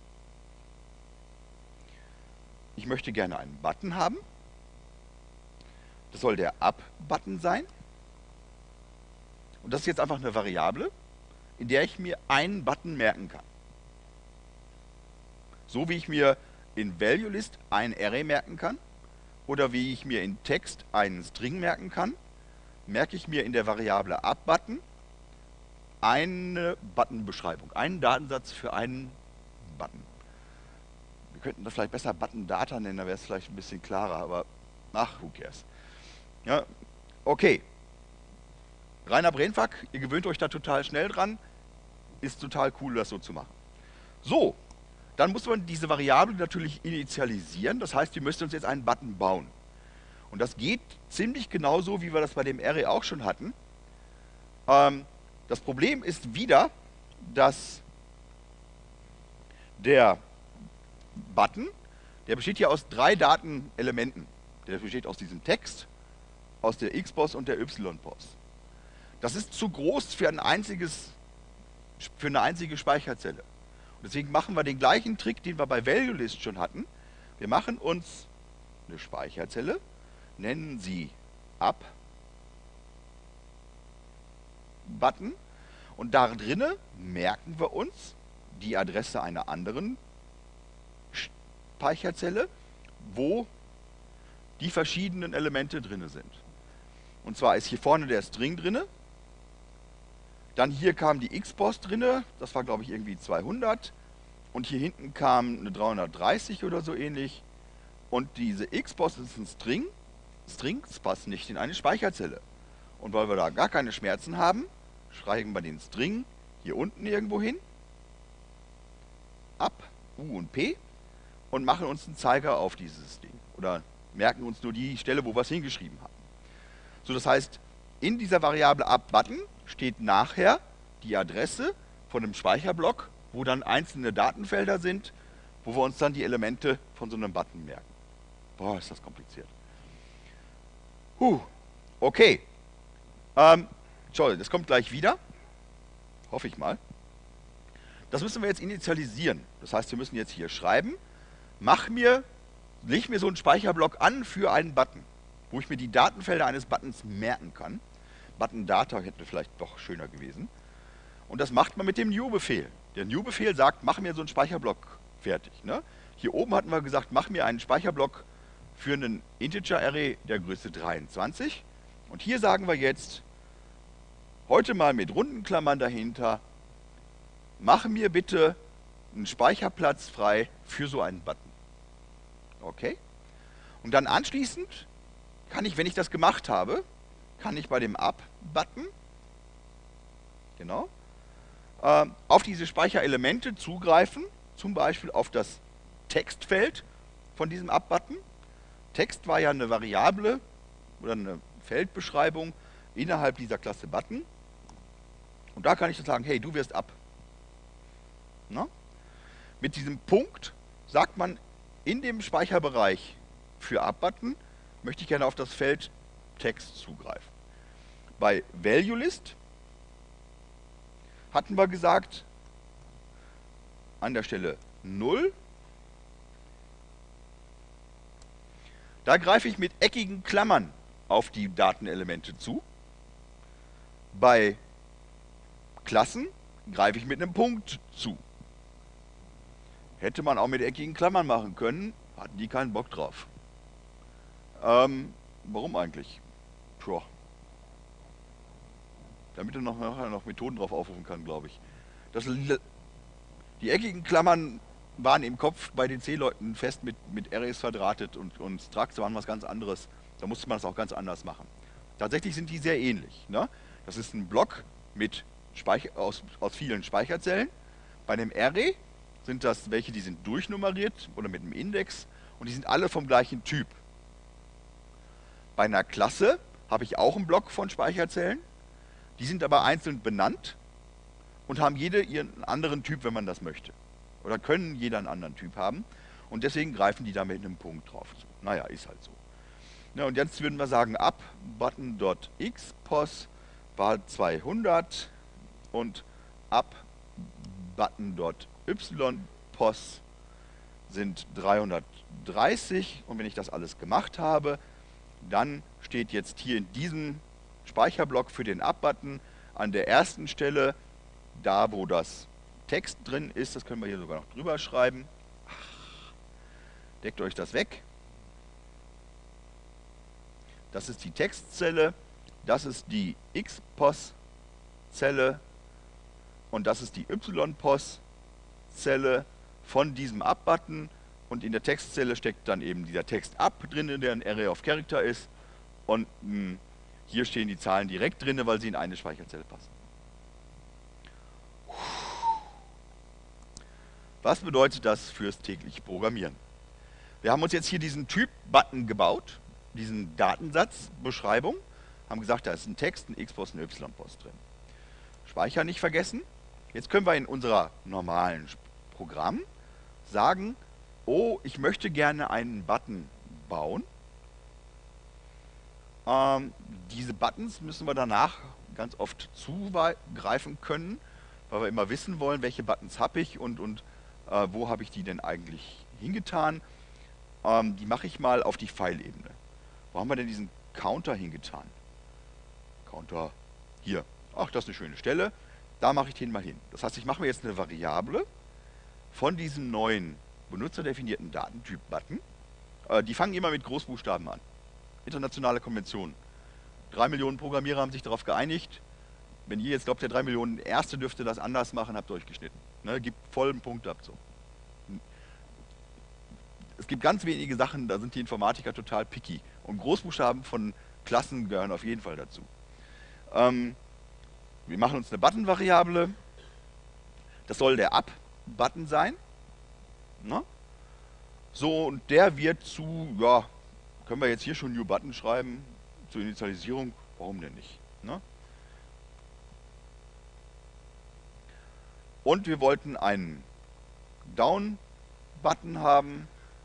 Ich möchte gerne einen Button haben. Das soll der Up-Button sein. Und das ist jetzt einfach eine Variable, in der ich mir einen Button merken kann. So wie ich mir in ValueList ein Array merken kann oder wie ich mir in Text einen String merken kann, merke ich mir in der Variable UP-Button eine Button-Beschreibung, einen Datensatz für einen Button. Wir könnten das vielleicht besser Button-Data nennen, da wäre es vielleicht ein bisschen klarer, aber ach, who cares. Ja, okay. Reiner Brainfuck, ihr gewöhnt euch da total schnell dran, ist total cool, das so zu machen. So, dann muss man diese Variable natürlich initialisieren, das heißt, wir müssen uns jetzt einen Button bauen. Und das geht ziemlich genauso, wie wir das bei dem Array auch schon hatten. Das Problem ist wieder, dass der Button, der besteht hier aus 3 Datenelementen. Der besteht aus diesem Text, aus der X-Pos und der Y-Pos. Das ist zu groß für eine einzige Speicherzelle. Und deswegen machen wir den gleichen Trick, den wir bei ValueList schon hatten. Wir machen uns eine Speicherzelle, nennen sie UP-Button und da drinnen merken wir uns die Adresse einer anderen Speicherzelle, wo die verschiedenen Elemente drin sind. Und zwar ist hier vorne der String drin, dann hier kam die X-Pos drin, das war glaube ich irgendwie 200 und hier hinten kam eine 330 oder so ähnlich und diese X-Pos ist ein String, Strings passen nicht in eine Speicherzelle. Und weil wir da gar keine Schmerzen haben, schreiben wir den String hier unten irgendwo hin, ab, U und P, und machen uns einen Zeiger auf dieses Ding. Oder merken uns nur die Stelle, wo wir es hingeschrieben haben. So, das heißt, in dieser Variable UP-Button steht nachher die Adresse von einem Speicherblock, wo dann einzelne Datenfelder sind, wo wir uns dann die Elemente von so einem Button merken. Boah, ist das kompliziert. Okay. Toll, das kommt gleich wieder. Hoffe ich mal. Das müssen wir jetzt initialisieren. Das heißt, wir müssen jetzt hier schreiben, leg mir so einen Speicherblock an für einen Button, wo ich mir die Datenfelder eines Buttons merken kann. Button Data hätte vielleicht doch schöner gewesen. Und das macht man mit dem New-Befehl. Der New-Befehl sagt, mach mir so einen Speicherblock fertig. Ne? Hier oben hatten wir gesagt, mach mir einen Speicherblock für einen Integer-Array der Größe 23. Und hier sagen wir jetzt, heute mal mit runden Klammern dahinter, mach mir bitte einen Speicherplatz frei für so einen Button. Okay? Und dann anschließend kann ich, wenn ich das gemacht habe, kann ich bei dem Up-Button, genau, auf diese Speicherelemente zugreifen, zum Beispiel auf das Textfeld von diesem Up-Button. Text war ja eine Variable oder eine Feldbeschreibung innerhalb dieser Klasse Button. Und da kann ich sagen, hey, du wirst Up. Na? Mit diesem Punkt sagt man, in dem Speicherbereich für Up-Button möchte ich gerne auf das Feld Text zugreifen. Bei ValueList hatten wir gesagt, an der Stelle 0, da greife ich mit eckigen Klammern auf die Datenelemente zu. Bei Klassen greife ich mit einem Punkt zu. Hätte man auch mit eckigen Klammern machen können, hatten die keinen Bock drauf. Warum eigentlich? Tja. Damit er noch Methoden drauf aufrufen kann, glaube ich. Die eckigen Klammern waren im Kopf bei den C-Leuten fest mit Arrays verdrahtet und Structs waren was ganz anderes. Da musste man das auch ganz anders machen. Tatsächlich sind die sehr ähnlich. Ne? Das ist ein Block mit aus vielen Speicherzellen. Bei einem Array sind das welche, die sind durchnummeriert oder mit einem Index und die sind alle vom gleichen Typ. Bei einer Klasse habe ich auch einen Block von Speicherzellen. Die sind aber einzeln benannt und haben jede ihren anderen Typ, wenn man das möchte. Oder können jeder einen anderen Typ haben. Und deswegen greifen die da mit einem Punkt drauf zu. Naja, ist halt so. Ja, und jetzt würden wir sagen, up button.xpos war 200 und up button.ypos sind 330. Und wenn ich das alles gemacht habe, dann steht jetzt hier in diesem Speicherblock für den Up-Button an der ersten Stelle, da wo das Text drin ist, das können wir hier sogar noch drüber schreiben, Deckt euch das weg. Das ist die Textzelle, das ist die X-POS-Zelle und das ist die Y-POS-Zelle von diesem Up-Button. Und in der Textzelle steckt dann eben dieser Text Up drin, der ein Array of Character ist. Und hier stehen die Zahlen direkt drin, weil sie in eine Speicherzelle passen. Was bedeutet das fürs tägliche Programmieren? Wir haben uns jetzt hier diesen Typ-Button gebaut, diesen Datensatzbeschreibung, haben gesagt, da ist ein Text, ein X-POS, ein Y-POS drin. Speicher nicht vergessen. Jetzt können wir in unserer normalen Programm sagen, oh, ich möchte gerne einen Button bauen. Diese Buttons müssen wir danach ganz oft zugreifen können, weil wir immer wissen wollen, welche Buttons habe ich und wo habe ich die denn eigentlich hingetan. Die mache ich mal auf die File-Ebene. Wo haben wir denn diesen Counter hingetan? Counter hier. Ach, das ist eine schöne Stelle. Da mache ich den mal hin. Das heißt, ich mache mir jetzt eine Variable von diesem neuen benutzerdefinierten Datentyp-Button. Die fangen immer mit Großbuchstaben an. Internationale Konvention. 3 Millionen Programmierer haben sich darauf geeinigt. Wenn ihr jetzt glaubt, der 3 Millionen Erste dürfte das anders machen, habt ihr euch geschnitten. Ne, gibt vollen Punktabzug. Es gibt ganz wenige Sachen, da sind die Informatiker total picky. Und Großbuchstaben von Klassen gehören auf jeden Fall dazu. Wir machen uns eine Button-Variable. Das soll der Up-Button sein. Na? So, und der wird zu, ja, können wir jetzt hier schon New Button schreiben, zur Initialisierung, warum denn nicht? Ne? Und wir wollten einen Down-Button haben.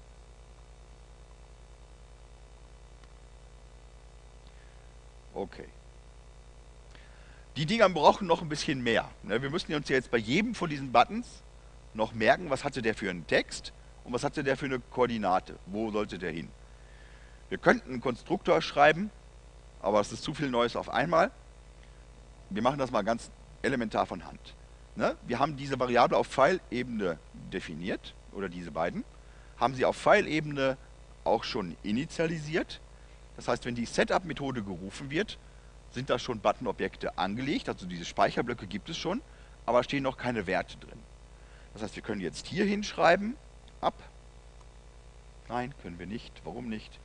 Okay. Die Dinger brauchen noch ein bisschen mehr. Ne? Wir müssen uns jetzt bei jedem von diesen Buttons noch merken, was hatte der für einen Text und was hatte der für eine Koordinate. Wo sollte der hin? Wir könnten einen Konstruktor schreiben, aber es ist zu viel Neues auf einmal. Wir machen das mal ganz elementar von Hand. Ne? Wir haben diese Variable auf File-Ebene definiert, oder diese beiden, haben sie auf File-Ebene auch schon initialisiert. Das heißt, wenn die Setup-Methode gerufen wird, sind da schon Button-Objekte angelegt, also diese Speicherblöcke gibt es schon, aber stehen noch keine Werte drin. Das heißt, wir können jetzt hier hinschreiben, ab. Nein, können wir nicht. Warum nicht?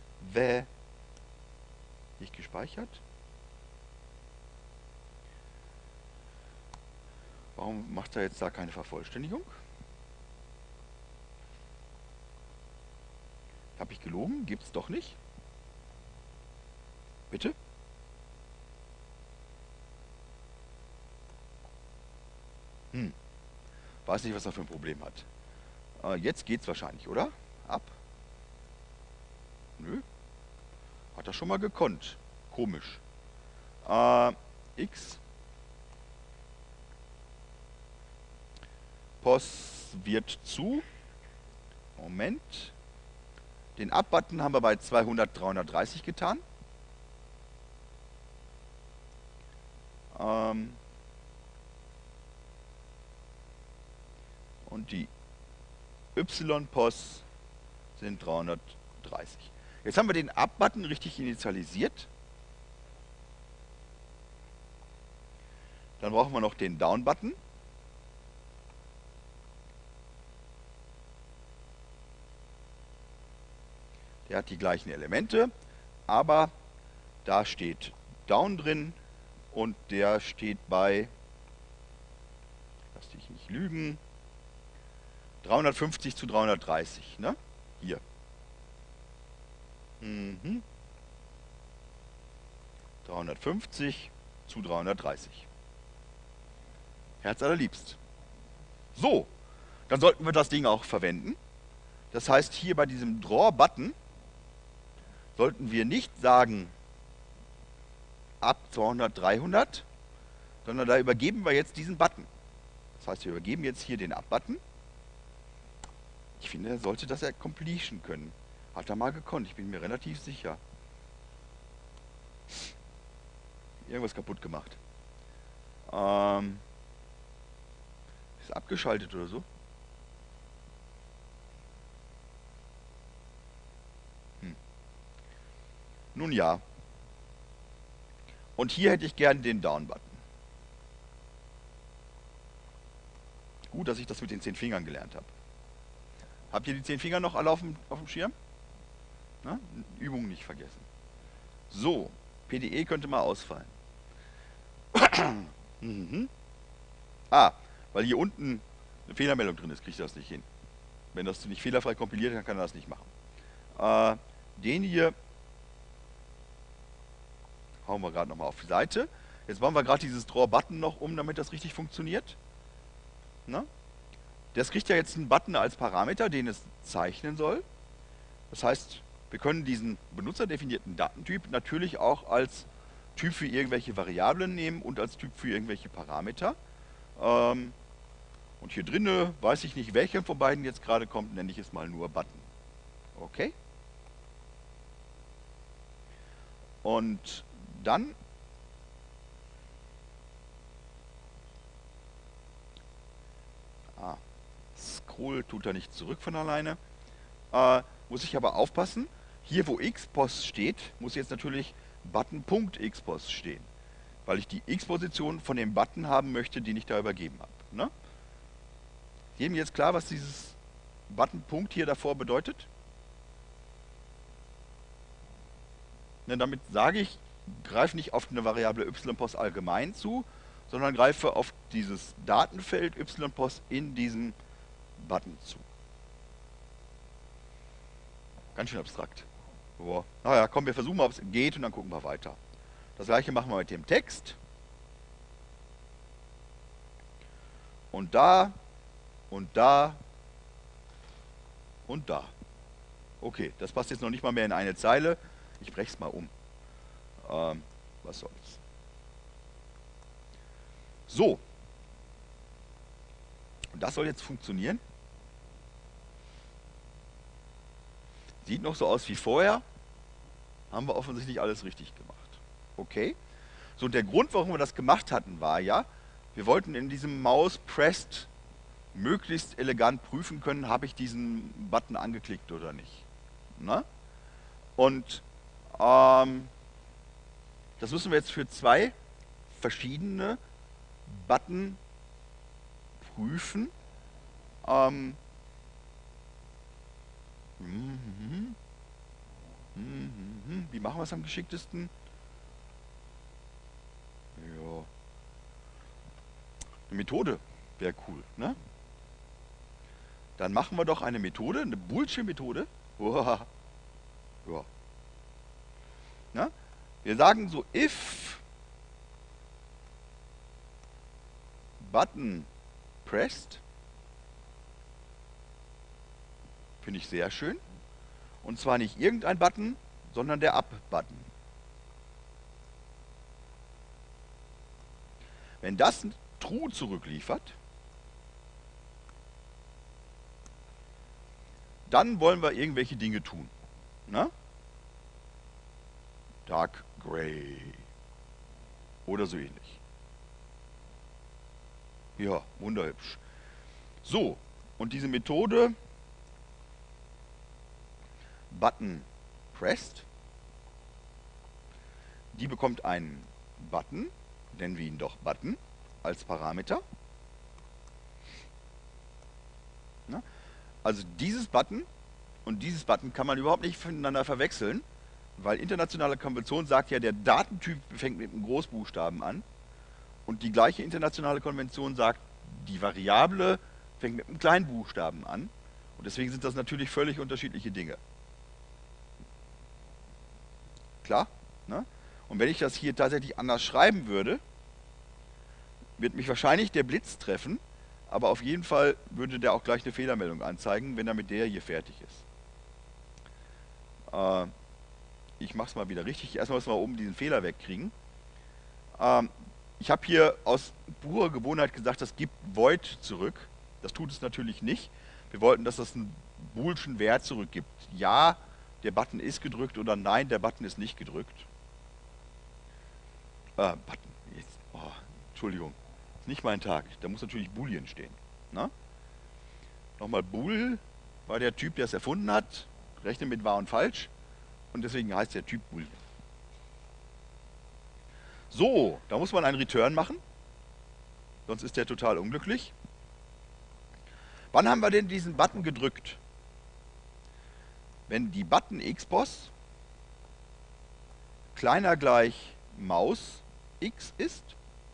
Nicht gespeichert. Warum macht er jetzt da keine Vervollständigung? Habe ich gelogen? Gibt es doch nicht. Bitte? Weiß nicht, was er für ein Problem hat. Jetzt geht's wahrscheinlich, oder? Ab. Nö. Hat er schon mal gekonnt. Komisch. X. POS wird zu. Moment. Den Up-Button haben wir bei 200, 330 getan. Und die Y-POS sind 330. Jetzt haben wir den Up-Button richtig initialisiert. Dann brauchen wir noch den Down-Button. Der hat die gleichen Elemente, aber da steht Down drin und der steht bei, lass dich nicht lügen, 350 zu 330, ne? Hier. 350 zu 330. Herzallerliebst. So, dann sollten wir das Ding auch verwenden. Das heißt, hier bei diesem Draw-Button sollten wir nicht sagen ab 200, 300, sondern da übergeben wir jetzt diesen Button. Das heißt, wir übergeben jetzt hier den Up-Button. Ich finde, er sollte das ja Completion können. Hat er mal gekonnt, ich bin mir relativ sicher. Irgendwas kaputt gemacht. Ist abgeschaltet oder so? Nun ja. Und hier hätte ich gern den Down-Button. Gut, dass ich das mit den 10 Fingern gelernt habe. Habt ihr die 10 Finger noch alle auf dem Schirm? Na? Übung nicht vergessen. So, PDE könnte mal ausfallen. Mhm. Ah, weil hier unten eine Fehlermeldung drin ist, kriege ich das nicht hin. Wenn das nicht fehlerfrei kompiliert, dann kann er das nicht machen. Den hier hauen wir gerade nochmal auf die Seite. Jetzt bauen wir gerade dieses Draw-Button noch um, damit das richtig funktioniert. Na? Das kriegt ja jetzt einen Button als Parameter, den es zeichnen soll. Das heißt, wir können diesen benutzerdefinierten Datentyp natürlich auch als Typ für irgendwelche Variablen nehmen und als Typ für irgendwelche Parameter. Und hier drinne weiß ich nicht, welcher von beiden jetzt gerade kommt, nenne ich es mal nur Button. Okay? Und dann Scroll tut er nicht zurück von alleine. Muss ich aber aufpassen. Hier, wo Xpos steht, muss jetzt natürlich Button.xpos stehen. Weil ich die X-Position von dem Button haben möchte, den ich da übergeben habe. Ne? Jedem jetzt klar, was dieses Button-Punkt hier davor bedeutet? Ne, damit sage ich, greife nicht auf eine Variable ypos allgemein zu, sondern greife auf dieses Datenfeld ypos in diesem Button zu. Ganz schön abstrakt. Boah. Naja, komm, wir versuchen mal, ob es geht und dann gucken wir weiter. Das gleiche machen wir mit dem Text. Und da, und da, und da. Okay, das passt jetzt noch nicht mal mehr in eine Zeile. Ich breche es mal um. Was soll's. So. Und das soll jetzt funktionieren. Sieht noch so aus wie vorher. Haben wir offensichtlich alles richtig gemacht. Okay. So, und der Grund, warum wir das gemacht hatten, war ja, wir wollten in diesem Mouse Pressed möglichst elegant prüfen können, habe ich diesen Button angeklickt oder nicht. Na? Und das müssen wir jetzt für 2 verschiedene Button prüfen. Wie machen wir es am geschicktesten? Ja. Eine Methode wäre cool, ne? Dann machen wir doch eine Methode, eine boolsche Methode. Uah. Ja. Na? Wir sagen so if Button pressed. Finde ich sehr schön. Und zwar nicht irgendein Button, sondern der Up-Button. Wenn das True zurückliefert, dann wollen wir irgendwelche Dinge tun. Na? Dark Gray. Oder so ähnlich. Ja, wunderhübsch. So, und diese Methode Button pressed, die bekommt einen Button, nennen wir ihn doch Button, als Parameter. Na? Also dieses Button und dieses Button kann man überhaupt nicht miteinander verwechseln, weil internationale Konvention sagt ja, der Datentyp fängt mit einem Großbuchstaben an und die gleiche internationale Konvention sagt, die Variable fängt mit einem Kleinbuchstaben an und deswegen sind das natürlich völlig unterschiedliche Dinge. Klar? Ne? Und wenn ich das hier tatsächlich anders schreiben würde, wird mich wahrscheinlich der Blitz treffen, aber auf jeden Fall würde der auch gleich eine Fehlermeldung anzeigen, wenn er mit der hier fertig ist. Ich mache es mal wieder richtig. Erstmal müssen wir oben diesen Fehler wegkriegen. Ich habe hier aus purer Gewohnheit gesagt, das gibt Void zurück. Das tut es natürlich nicht. Wir wollten, dass das einen boolschen Wert zurückgibt. Ja, der Button ist gedrückt oder nein, der Button ist nicht gedrückt. Button. Jetzt, oh, Entschuldigung. Ist nicht mein Tag. Da muss natürlich Boolean stehen. Na? Nochmal, Bool war der Typ, der es erfunden hat. Rechne mit wahr und falsch. Und deswegen heißt der Typ Boolean. So, da muss man einen Return machen, sonst ist der total unglücklich. Wann haben wir denn diesen Button gedrückt? Wenn die Button Xboss kleiner gleich Maus X ist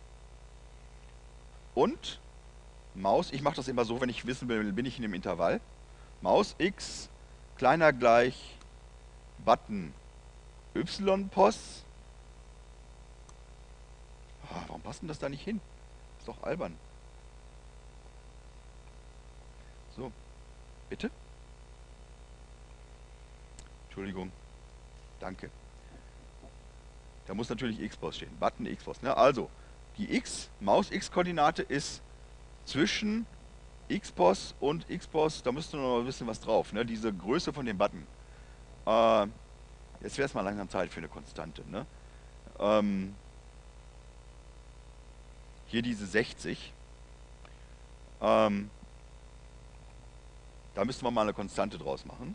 und Maus, ich mache das immer so, wenn ich wissen will, bin ich in dem Intervall, Maus X kleiner gleich Button Y-Pos. Warum passt denn das da nicht hin? Ist doch albern. So, bitte? Entschuldigung. Danke. Da muss natürlich Xboss stehen. Button Xboss. Ne? Also, die Maus-X-Koordinate ist zwischen Xboss und Xboss, da müsste noch ein bisschen was drauf. Ne? Diese Größe von dem Button. Jetzt wäre es mal langsam Zeit für eine Konstante. Ne? Hier diese 60. Da müssten wir mal eine Konstante draus machen.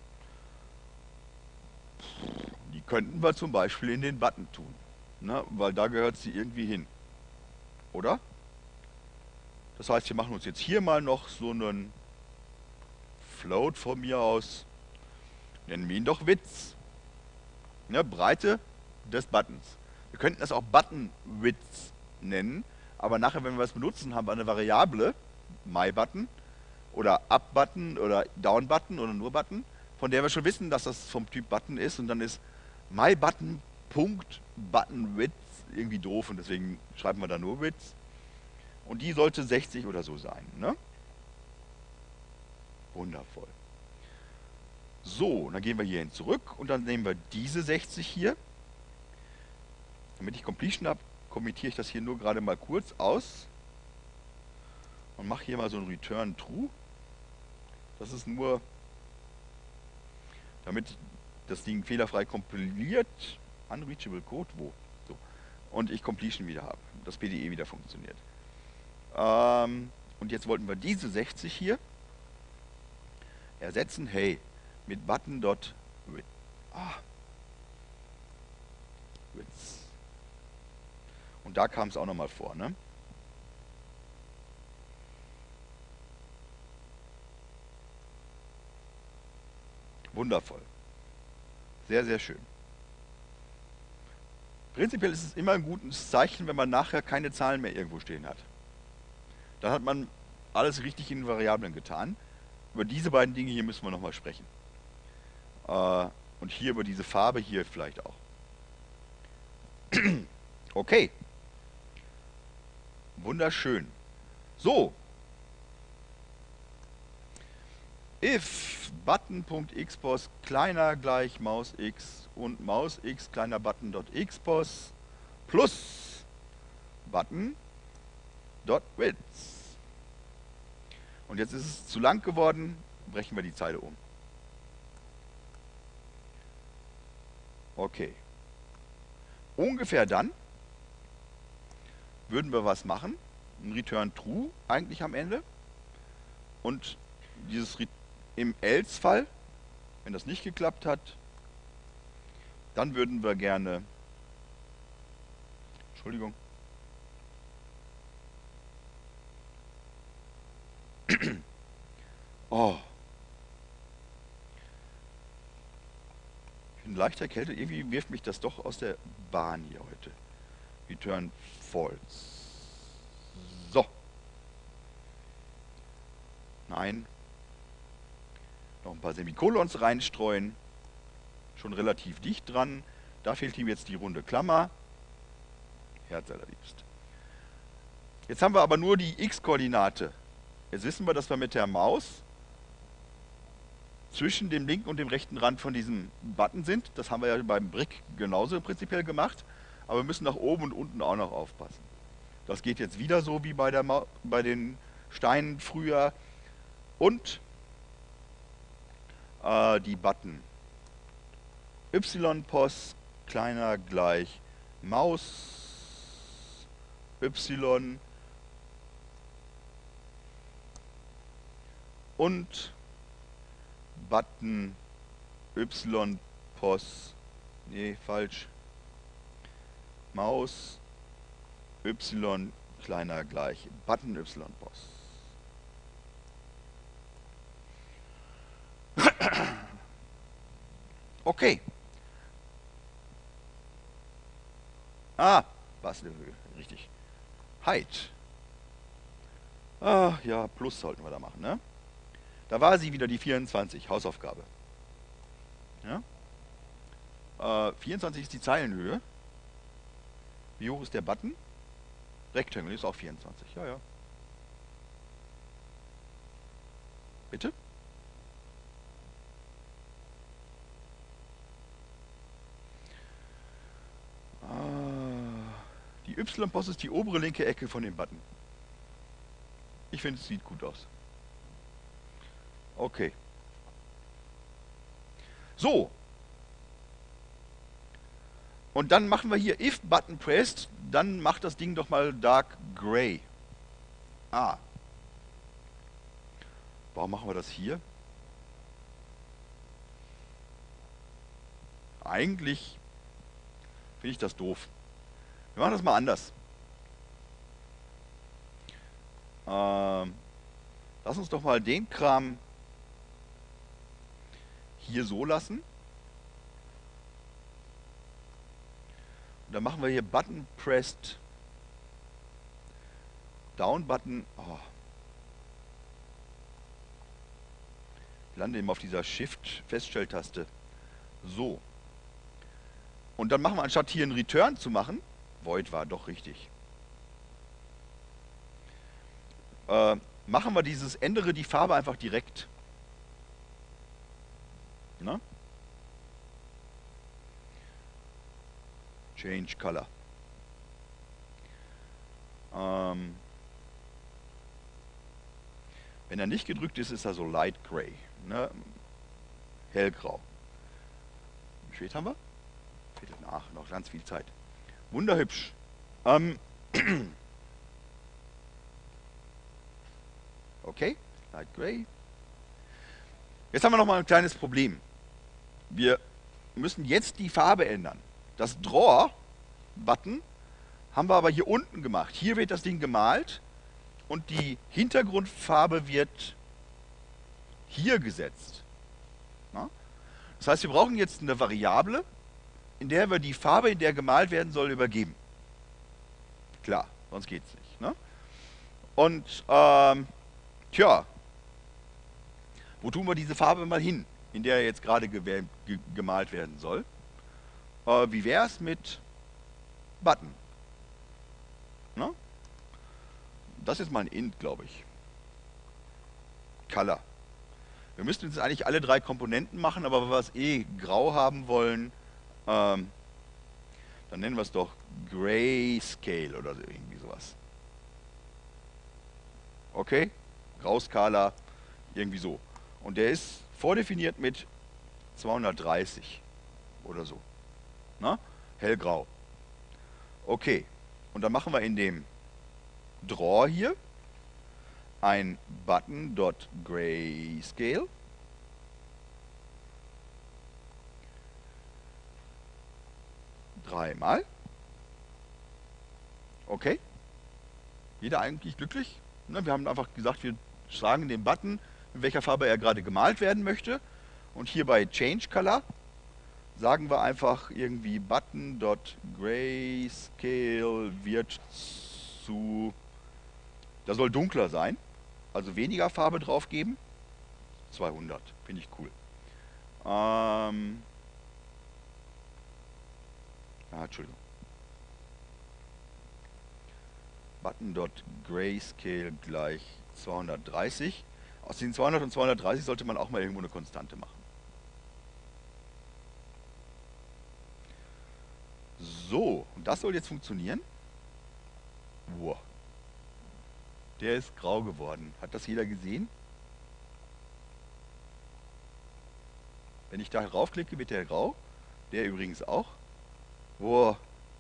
Die könnten wir zum Beispiel in den Button tun. Ne? Weil da gehört sie irgendwie hin. Oder? Das heißt, wir machen uns jetzt hier mal noch so einen Float von mir aus. Nennen wir ihn doch Width. Ne? Breite des Buttons. Wir könnten das auch Button Width nennen. Aber nachher, wenn wir es benutzen, haben wir eine Variable, MyButton oder UpButton oder DownButton oder nur Button, von der wir schon wissen, dass das vom Typ Button ist. Und dann ist MyButton.ButtonWidth irgendwie doof und deswegen schreiben wir da nur Width. Und die sollte 60 oder so sein. Ne? Wundervoll. So, dann gehen wir hierhin zurück und dann nehmen wir diese 60 hier. Damit ich Completion habe, kommentiere ich das hier nur gerade mal kurz aus und mache hier mal so ein Return True. Das ist nur, damit das Ding fehlerfrei kompiliert. Unreachable Code, wo? So. Und ich Completion wieder habe, das PDE wieder funktioniert. Und jetzt wollten wir diese 60 hier ersetzen, hey, mit Button.width. Width. Und da kam es auch nochmal vor, ne? Wundervoll. Sehr, sehr schön. Prinzipiell ist es immer ein gutes Zeichen, wenn man nachher keine Zahlen mehr irgendwo stehen hat. Dann hat man alles richtig in Variablen getan. Über diese beiden Dinge hier müssen wir nochmal sprechen. Und hier über diese Farbe hier vielleicht auch. Okay. Wunderschön. So. If Button.xpos kleiner gleich Maus x und Maus x kleiner Button.xpos plus Button.width. Und jetzt ist es zu lang geworden, brechen wir die Zeile um. Okay. Ungefähr dann würden wir was machen. Ein Return True eigentlich am Ende. Und dieses im Else-Fall, wenn das nicht geklappt hat, dann würden wir gerne, Entschuldigung, oh, ich bin leicht erkältet, irgendwie wirft mich das doch aus der Bahn hier heute. Return False. So. Nein. Noch ein paar Semikolons reinstreuen. Schon relativ dicht dran. Da fehlt ihm jetzt die runde Klammer. Herz allerliebst. Jetzt haben wir aber nur die x-Koordinate. Jetzt wissen wir, dass wir mit der Maus zwischen dem linken und dem rechten Rand von diesem Button sind. Das haben wir ja beim Brick genauso prinzipiell gemacht. Aber wir müssen nach oben und unten auch noch aufpassen. Das geht jetzt wieder so wie bei den Steinen früher. Und die Button y-pos kleiner gleich Maus y und Button y-pos, nee, falsch, Maus Y kleiner gleich Button Y Boss. Okay. Ah, was? Richtig. Height. Ah, ja, plus sollten wir da machen, ne? Da war sie wieder, die 24, Hausaufgabe. Ja? 24 ist die Zeilenhöhe. Wie hoch ist der Button? Rectangle ist auch 24, ja, ja. Bitte? Die Y-Post ist die obere linke Ecke von dem Button. Ich finde, es sieht gut aus. Okay. So. Und dann machen wir hier if Button pressed, dann macht das Ding doch mal dark gray. Ah. Warum machen wir das hier? Eigentlich finde ich das doof. Wir machen das mal anders. Lass uns doch mal den Kram hier so lassen. Und dann machen wir hier Button pressed Down Button. Oh. Ich lande eben auf dieser Shift-Feststelltaste. So. Und dann machen wir, anstatt hier einen Return zu machen, Void war doch richtig. Machen wir dieses ändere die Farbe einfach direkt. Na? Change Color. Wenn er nicht gedrückt ist, ist er so light gray. Ne? Hellgrau. Wie spät haben wir? Viertel nach, noch ganz viel Zeit. Wunderhübsch. Okay, light gray. Jetzt haben wir noch mal ein kleines Problem. Wir müssen jetzt die Farbe ändern. Das Draw-Button haben wir aber hier unten gemacht. Hier wird das Ding gemalt und die Hintergrundfarbe wird hier gesetzt. Na? Das heißt, wir brauchen jetzt eine Variable, in der wir die Farbe, in der gemalt werden soll, übergeben. Klar, sonst geht's nicht. Ne? Und tja, wo tun wir diese Farbe mal hin, in der jetzt gerade gemalt werden soll? Wie wäre es mit Button? Ne? Das ist mal ein Int, glaube ich. Color. Wir müssten jetzt eigentlich alle drei Komponenten machen, aber weil wir es eh grau haben wollen, dann nennen wir es doch Grayscale oder so, irgendwie sowas. Okay? Grauskala, irgendwie so. Und der ist vordefiniert mit 230 oder so. Na? Hellgrau. Okay. Und dann machen wir in dem Draw hier ein Button.Grayscale. Dreimal. Okay. Jeder eigentlich glücklich? Ne, wir haben einfach gesagt, wir schlagen den Button, in welcher Farbe er gerade gemalt werden möchte. Und hier bei Change Color sagen wir einfach irgendwie Button.Grayscale wird zu... Da soll dunkler sein, also weniger Farbe drauf geben. 200, finde ich cool. Entschuldigung. Button.Grayscale gleich 230. Aus den 200 und 230 sollte man auch mal irgendwo eine Konstante machen. So, und das soll jetzt funktionieren. Wow. Der ist grau geworden. Hat das jeder gesehen? Wenn ich da draufklicke, wird der grau. Der übrigens auch. Wow.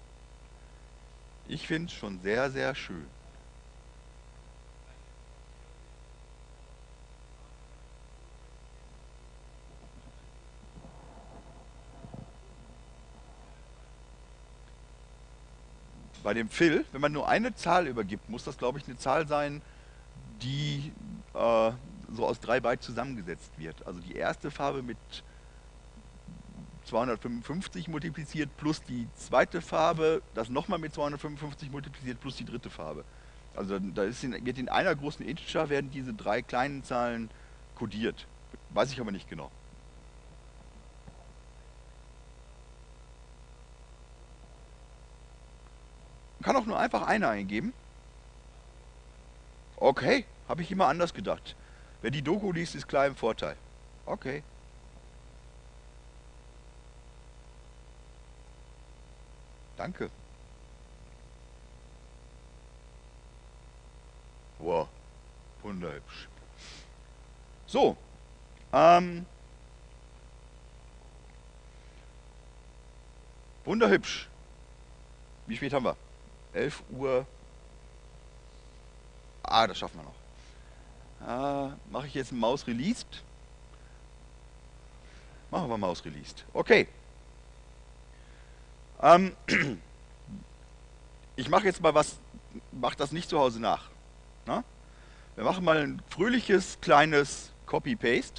Ich finde es schon sehr, sehr schön. Bei dem Fill, wenn man nur eine Zahl übergibt, muss das, glaube ich, eine Zahl sein, die so aus 3 Byte zusammengesetzt wird. Also die erste Farbe mit 255 multipliziert plus die zweite Farbe, das nochmal mit 255 multipliziert plus die dritte Farbe. Also wird in einer großen Integer werden diese 3 kleinen Zahlen kodiert. Weiß ich aber nicht genau. Man kann auch nur einfach eine eingeben. Okay, habe ich immer anders gedacht. Wer die Doku liest, ist klar im Vorteil. Okay. Danke. Wow, wunderhübsch. So, wunderhübsch. Wie spät haben wir? 11 Uhr. Ah, das schaffen wir noch. Mache ich jetzt ein Maus released? Machen wir Maus released. Okay. Ich mache jetzt mal was, mache das nicht zu Hause nach. Na? Wir machen mal ein fröhliches, kleines Copy-Paste.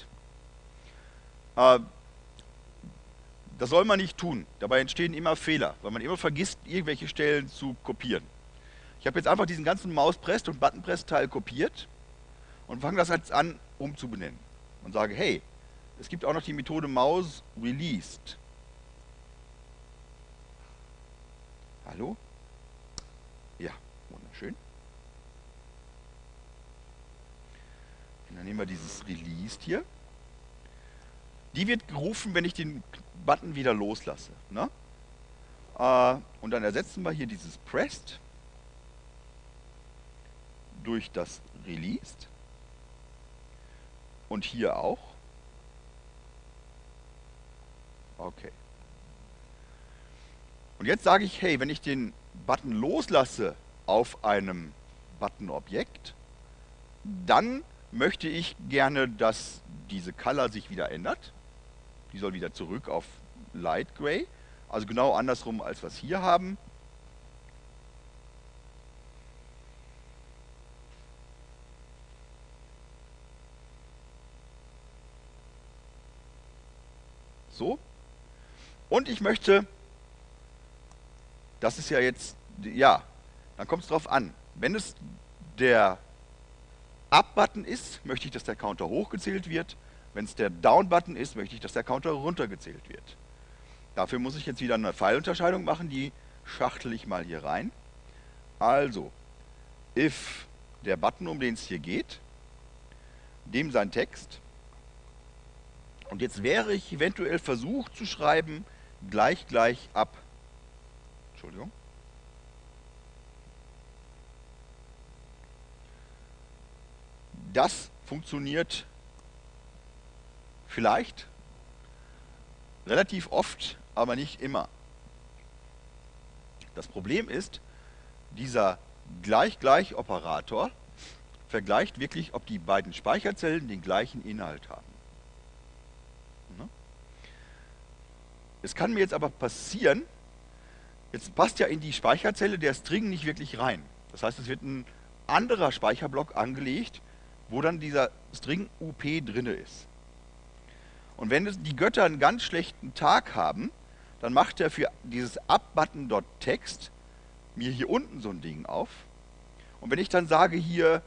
Das soll man nicht tun. Dabei entstehen immer Fehler, weil man immer vergisst, irgendwelche Stellen zu kopieren. Ich habe jetzt einfach diesen ganzen Maus-Press- und Button-Press-Teil kopiert und fange das jetzt an, umzubenennen. Und sage, hey, es gibt auch noch die Methode Maus released. Hallo? Ja, wunderschön. Und dann nehmen wir dieses released hier. Die wird gerufen, wenn ich den Button wieder loslasse. Ne? Und dann ersetzen wir hier dieses pressed durch das released. Und hier auch. Okay. Und jetzt sage ich, hey, wenn ich den Button loslasse auf einem Button-Objekt, dann möchte ich gerne, dass diese Color sich wieder ändert. Die soll wieder zurück auf Light Gray. Also genau andersrum, als wir es hier haben. So. Und ich möchte, das ist ja jetzt, ja, dann kommt es drauf an. Wenn es der Up-Button ist, möchte ich, dass der Counter hochgezählt wird. Wenn es der Down-Button ist, möchte ich, dass der Counter runtergezählt wird. Dafür muss ich jetzt wieder eine Pfeilunterscheidung machen, die schachtel ich mal hier rein. Also, if der Button, um den es hier geht, dem sein Text. Und jetzt wäre ich eventuell versucht zu schreiben, gleich ab. Entschuldigung. Das funktioniert vielleicht relativ oft, aber nicht immer. Das Problem ist, dieser Gleich-Operator vergleicht wirklich, ob die beiden Speicherzellen den gleichen Inhalt haben. Ne? Es kann mir jetzt aber passieren, jetzt passt ja in die Speicherzelle der String nicht wirklich rein. Das heißt, es wird ein anderer Speicherblock angelegt, wo dann dieser String UP drinne ist. Und wenn die Götter einen ganz schlechten Tag haben, dann macht er für dieses up-button.text mir hier unten so ein Ding auf. Und wenn ich dann sage hier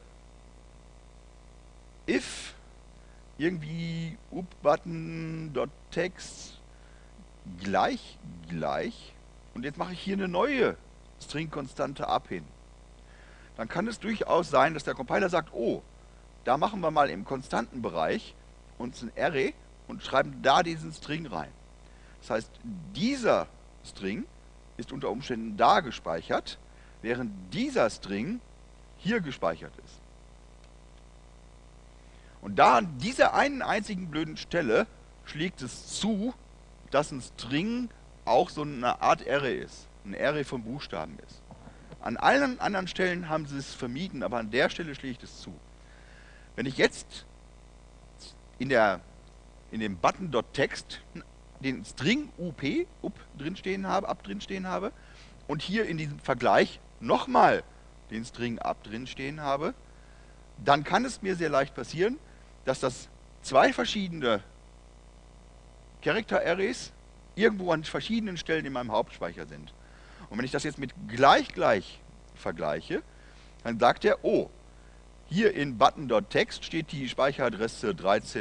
if irgendwie up-button.text gleich und jetzt mache ich hier eine neue String-Konstante up hin, dann kann es durchaus sein, dass der Compiler sagt, oh, da machen wir mal im Konstantenbereich uns ein Array und schreiben da diesen String rein. Das heißt, dieser String ist unter Umständen da gespeichert, während dieser String hier gespeichert ist. Und da an dieser einen einzigen blöden Stelle schlägt es zu, dass ein String auch so eine Art Array ist, ein Array von Buchstaben ist. An allen anderen Stellen haben sie es vermieden, aber an der Stelle schlägt es zu. Wenn ich jetzt in dem Button.text den String up drinstehen habe und hier in diesem Vergleich nochmal den String up drin stehen habe, dann kann es mir sehr leicht passieren, dass das zwei verschiedene Character Arrays irgendwo an verschiedenen Stellen in meinem Hauptspeicher sind. Und wenn ich das jetzt mit gleich vergleiche, dann sagt er, oh, hier in button.text steht die Speicheradresse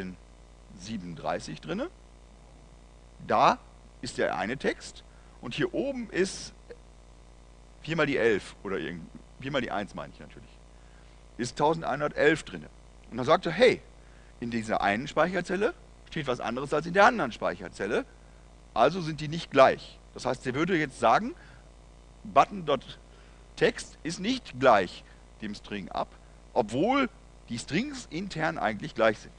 1337 drin. Da ist der eine Text und hier oben ist 4 mal die 11 oder 4 mal die 1 meine ich natürlich. Ist 1111 drin. Und dann sagt er, hey, in dieser einen Speicherzelle steht was anderes als in der anderen Speicherzelle, also sind die nicht gleich. Das heißt, er würde jetzt sagen, button.text ist nicht gleich dem String up, obwohl die Strings intern eigentlich gleich sind.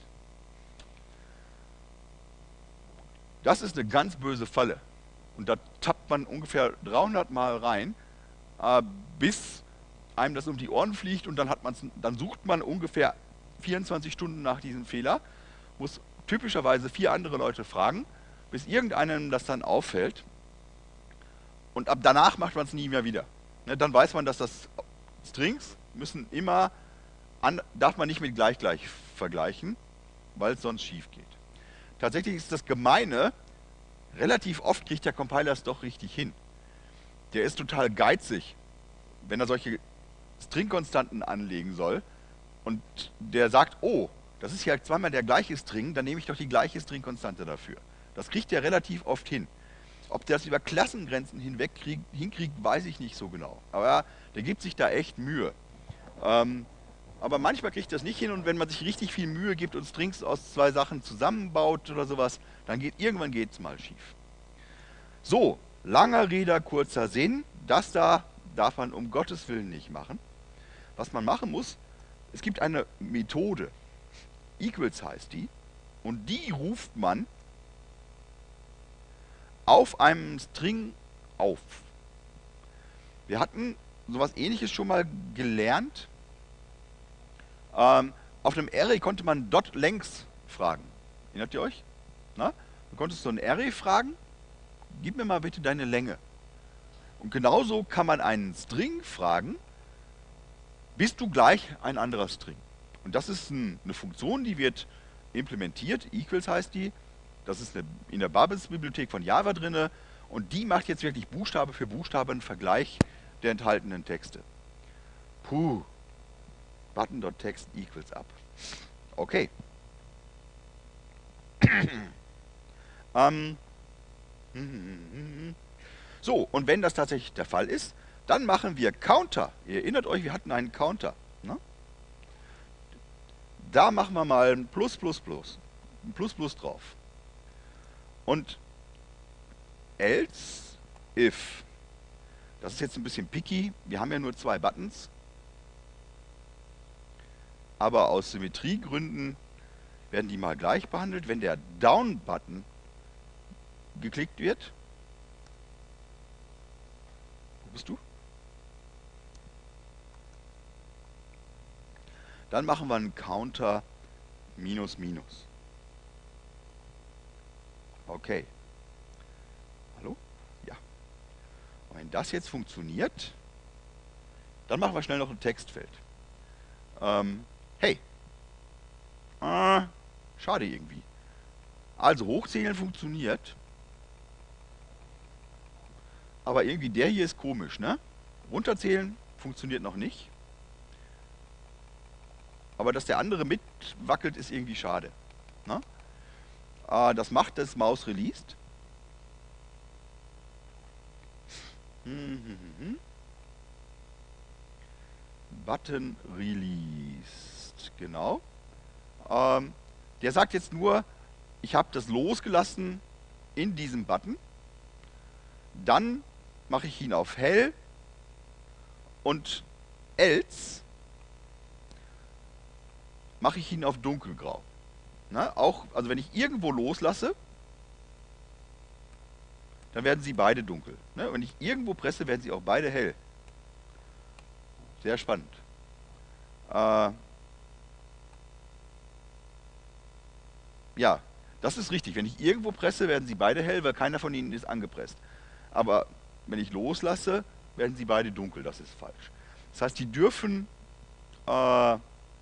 Das ist eine ganz böse Falle. Und da tappt man ungefähr 300 Mal rein, bis einem das um die Ohren fliegt und dann sucht man ungefähr 24 Stunden nach diesem Fehler, muss typischerweise 4 andere Leute fragen, bis irgendeinem das dann auffällt. Und ab danach macht man es nie mehr wieder. Ne, dann weiß man, dass das Strings müssen immer, darf man nicht mit gleich vergleichen, weil es sonst schief geht. Tatsächlich ist das Gemeine, relativ oft kriegt der Compiler es doch richtig hin. Der ist total geizig, wenn er solche Stringkonstanten anlegen soll und der sagt, oh, das ist ja zweimal der gleiche String, dann nehme ich doch die gleiche Stringkonstante dafür. Das kriegt er relativ oft hin. Ob der das über Klassengrenzen hinweg hinkriegt, weiß ich nicht so genau. Aber der gibt sich da echt Mühe. Aber manchmal kriegt er das nicht hin und wenn man sich richtig viel Mühe gibt und Strings aus 2 Sachen zusammenbaut oder sowas, dann irgendwann geht es mal schief. So, langer Rede, kurzer Sinn. Das da darf man um Gottes Willen nicht machen. Was man machen muss, es gibt eine Methode, equals heißt die, und die ruft man auf einem String auf. Wir hatten sowas Ähnliches schon mal gelernt. Auf einem Array konnte man .length fragen. Erinnert ihr euch? Na? Du konntest so ein Array fragen, gib mir mal bitte deine Länge. Und genauso kann man einen String fragen, bist du gleich ein anderer String? Und das ist eine Funktion, die wird implementiert, equals heißt die. Das ist in der Babels-Bibliothek von Java drin und die macht jetzt wirklich Buchstabe für Buchstabe einen Vergleich der enthaltenen Texte. Puh. Button.text equals up. Okay. So, und wenn das tatsächlich der Fall ist, dann machen wir Counter. Ihr erinnert euch, wir hatten einen Counter. Ne? Da machen wir mal ein Plus drauf. Und else if. Das ist jetzt ein bisschen picky. Wir haben ja nur 2 Buttons. Aber aus Symmetriegründen werden die mal gleich behandelt. Wenn der Down-Button geklickt wird, wo bist du? Dann machen wir einen Counter minus minus. Okay. Hallo? Ja. Und wenn das jetzt funktioniert, dann machen wir schnell noch ein Textfeld. Hey. Schade irgendwie. Also hochzählen funktioniert. Aber irgendwie der hier ist komisch, ne? Runterzählen funktioniert noch nicht. Aber dass der andere mitwackelt, ist irgendwie schade. Ne? Das macht das Maus released. Button released. Genau. Der sagt jetzt nur, ich habe das losgelassen in diesem Button. Dann mache ich ihn auf hell und else mache ich ihn auf dunkelgrau. Na, auch, also wenn ich irgendwo loslasse, dann werden sie beide dunkel. Ne? Wenn ich irgendwo presse, werden sie auch beide hell. Sehr spannend. Ja, das ist richtig. Wenn ich irgendwo presse, werden sie beide hell, weil keiner von ihnen ist angepresst. Aber wenn ich loslasse, werden sie beide dunkel. Das ist falsch. Das heißt, die dürfen äh,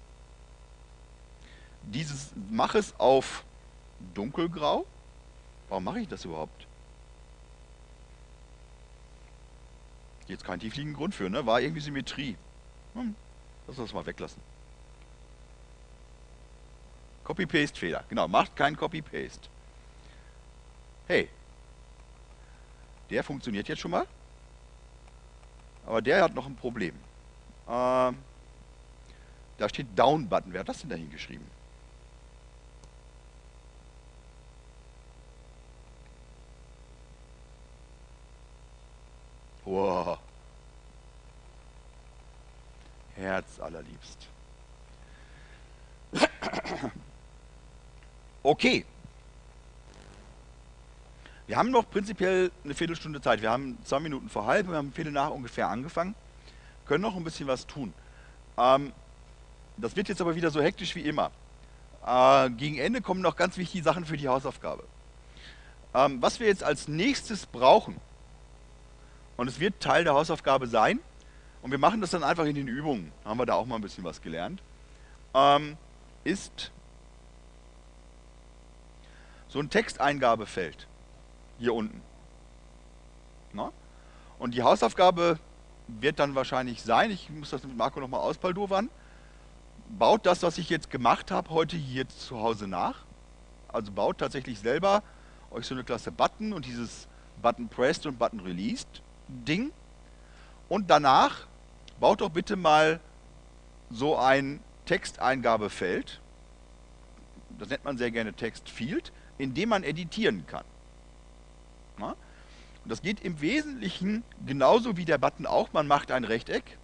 mach es auf dunkelgrau. Warum mache ich das überhaupt? Jetzt kein tiefliegenden Grund für, ne? War irgendwie Symmetrie. Lass uns das mal weglassen. Copy-Paste-Fehler. Genau, macht kein Copy-Paste. Hey. Der funktioniert jetzt schon mal. Aber der hat noch ein Problem. Da steht Down-Button. Wer hat das denn da hingeschrieben? Wow. Herz allerliebst. Okay. Wir haben noch prinzipiell eine Viertelstunde Zeit. Wir haben 2 Minuten vor halb, wir haben Viertel nach ungefähr angefangen. Können noch ein bisschen was tun. Das wird jetzt aber wieder so hektisch wie immer. Gegen Ende kommen noch ganz wichtige Sachen für die Hausaufgabe. Was wir jetzt als nächstes brauchen, und es wird Teil der Hausaufgabe sein, und wir machen das dann einfach in den Übungen, haben wir da auch mal ein bisschen was gelernt, ist so ein Texteingabefeld hier unten. Na? Und die Hausaufgabe wird dann wahrscheinlich sein, ich muss das mit Marco nochmal auspaldowern, baut das, was ich jetzt gemacht habe, heute hier zu Hause nach. Also baut tatsächlich selber euch so eine Klasse Button und dieses Button Pressed und Button Released Ding. Und danach baut doch bitte mal so ein Texteingabefeld, das nennt man sehr gerne Text Field, in dem man editieren kann. Na? Und das geht im Wesentlichen genauso wie der Button auch. Man macht ein Rechteck,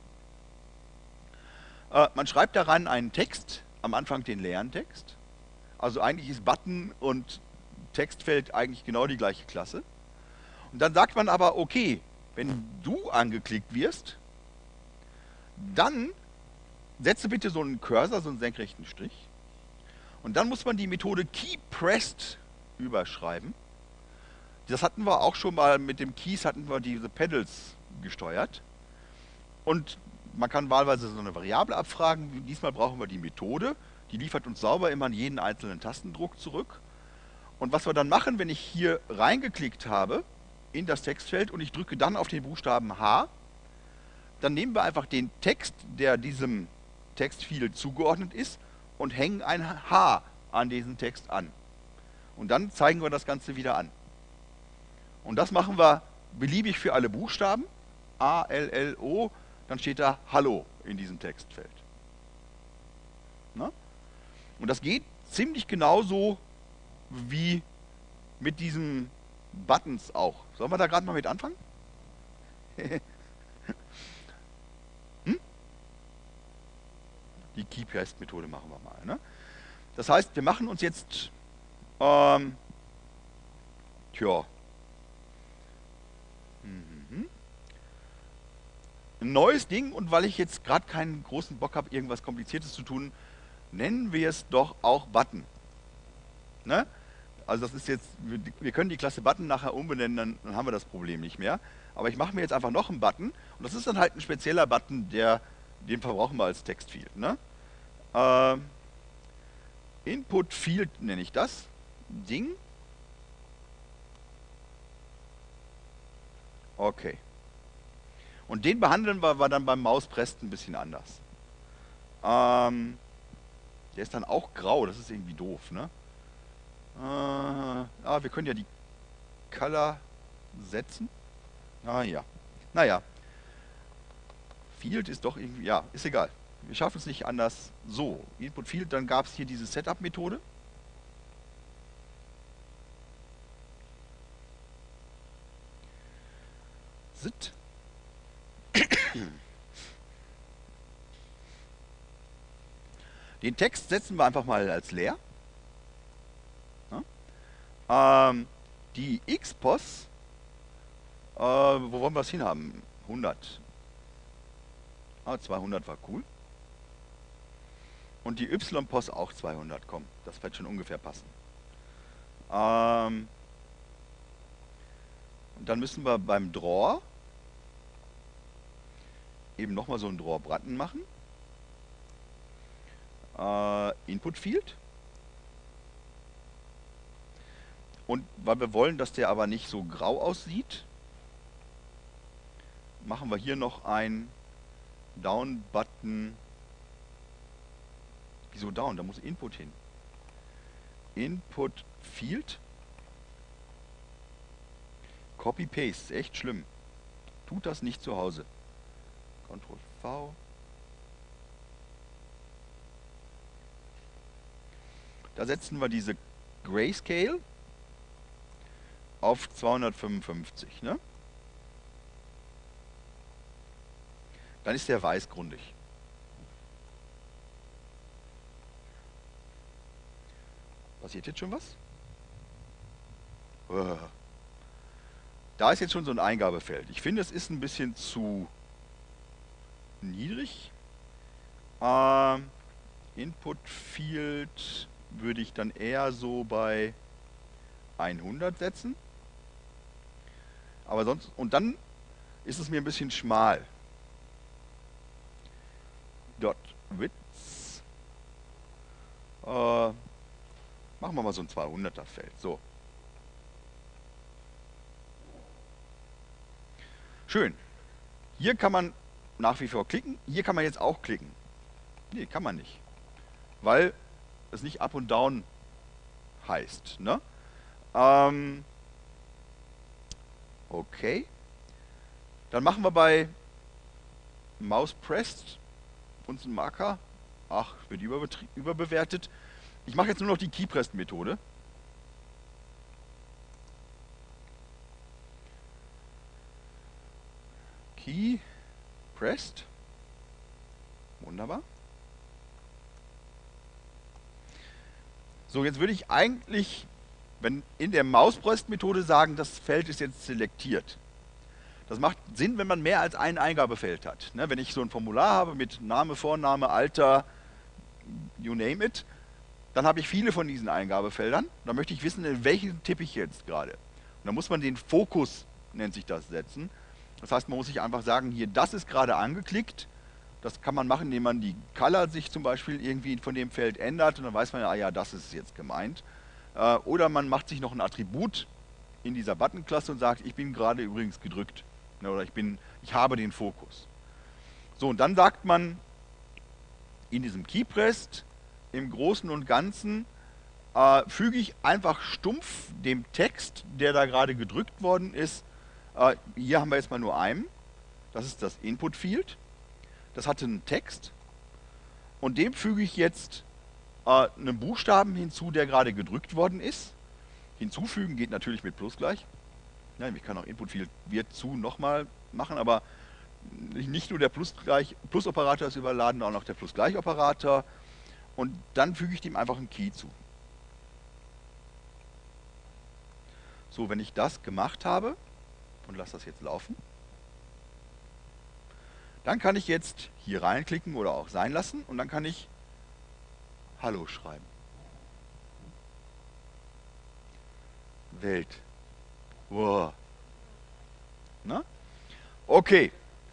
man schreibt daran einen Text, am Anfang den leeren Text. Also eigentlich ist Button und Textfeld eigentlich genau die gleiche Klasse. Und dann sagt man aber, okay, wenn du angeklickt wirst, dann setze bitte so einen Cursor, so einen senkrechten Strich. Und dann muss man die Methode KeyPressed überschreiben. Das hatten wir auch schon mal mit dem Keys, hatten wir diese Pedals gesteuert. Und man kann wahlweise so eine Variable abfragen. Diesmal brauchen wir die Methode. Die liefert uns sauber immer jeden einzelnen Tastendruck zurück. Und was wir dann machen, wenn ich hier reingeklickt habe in das Textfeld und ich drücke dann auf den Buchstaben H, dann nehmen wir einfach den Text, der diesem Textfield zugeordnet ist, und hängen ein H an diesen Text an. Und dann zeigen wir das Ganze wieder an. Und das machen wir beliebig für alle Buchstaben. A, L, L, O, dann steht da Hallo in diesem Textfeld. Na? Und das geht ziemlich genauso wie mit diesen Buttons auch. Sollen wir da gerade mal mit anfangen? Die KeyPressed-Methode machen wir mal. Ne? Das heißt, wir machen uns jetzt ein neues Ding, und weil ich jetzt gerade keinen großen Bock habe, irgendwas Kompliziertes zu tun, nennen wir es doch auch Button. Ne? Also das ist jetzt, wir können die Klasse Button nachher umbenennen, dann haben wir das Problem nicht mehr. Aber ich mache mir jetzt einfach noch einen Button, und das ist dann halt ein spezieller Button, den verbrauchen wir als Textfield. Ne? Input Field nenne ich das Ding. Okay. Und den behandeln wir dann beim Mauspressen ein bisschen anders. Der ist dann auch grau, das ist irgendwie doof, ne? Wir können ja die Color setzen. Ja. Naja. Field ist doch irgendwie, ja, ist egal. Wir schaffen es nicht anders. So, Input Field, dann gab es hier diese Setup-Methode. Sit. Den Text setzen wir einfach mal als leer. Ja? Die Xpos, wo wollen wir es hinhaben? 100. 200 war cool. Und die Y-Pos auch 200, komm, das wird schon ungefähr passen. Und dann müssen wir beim Draw eben nochmal so einen Draw-Button machen. Input Field. Und weil wir wollen, dass der aber nicht so grau aussieht, machen wir hier noch ein Down-Button. Wieso Down? Da muss Input hin. Input Field. Copy-Paste, ist echt schlimm. Tut das nicht zu Hause. Ctrl V. Da setzen wir diese Grayscale auf 255. Ne? Dann ist der weißgrundig. Passiert jetzt schon was? Da ist jetzt schon so ein Eingabefeld. Ich finde, es ist ein bisschen zu niedrig. Input Field würde ich dann eher so bei 100 setzen. Aber sonst, und dann ist es mir ein bisschen schmal. Dot Width. Machen wir mal so ein 200er Feld. So. Schön. Hier kann man nach wie vor klicken. Hier kann man jetzt auch klicken. Nee, kann man nicht. Weil es nicht Up und Down heißt. Ne? Okay. Dann machen wir bei Mouse Pressed uns einen Marker. Ach, wird überbewertet. Ich mache jetzt nur noch die Key Pressed Methode. Key Pressed. Wunderbar. So, jetzt würde ich eigentlich, wenn in der Mouse Pressed Methode sagen, das Feld ist jetzt selektiert. Das macht Sinn, wenn man mehr als ein Eingabefeld hat. Ne, wenn ich so ein Formular habe mit Name, Vorname, Alter, you name it, dann habe ich viele von diesen Eingabefeldern. Dann möchte ich wissen, in welchen tippe ich jetzt gerade. Und dann muss man den Fokus, nennt sich das, setzen. Das heißt, man muss sich einfach sagen, hier, das ist gerade angeklickt. Das kann man machen, indem man die Color sich zum Beispiel irgendwie von dem Feld ändert. Und dann weiß man, ah ja, das ist jetzt gemeint. Oder man macht sich noch ein Attribut in dieser Button-Klasse und sagt, ich bin gerade übrigens gedrückt. Oder ich habe den Fokus. So, und dann sagt man in diesem Keypressed, im Großen und Ganzen, füge ich einfach stumpf dem Text, der da gerade gedrückt worden ist, hier haben wir jetzt mal nur einen, das ist das Input Field, das hatte einen Text und dem füge ich jetzt einen Buchstaben hinzu, der gerade gedrückt worden ist. Hinzufügen geht natürlich mit Plus gleich. Ja, ich kann auch Input Field wird zu nochmal machen, aber nicht nur der Plus-Operator ist überladen, auch noch der Plus-Gleich-Operator. Und dann füge ich dem einfach einen Key zu. So, wenn ich das gemacht habe und lasse das jetzt laufen, dann kann ich jetzt hier reinklicken oder auch sein lassen und dann kann ich Hallo schreiben. Welt. Wow. Na? Okay.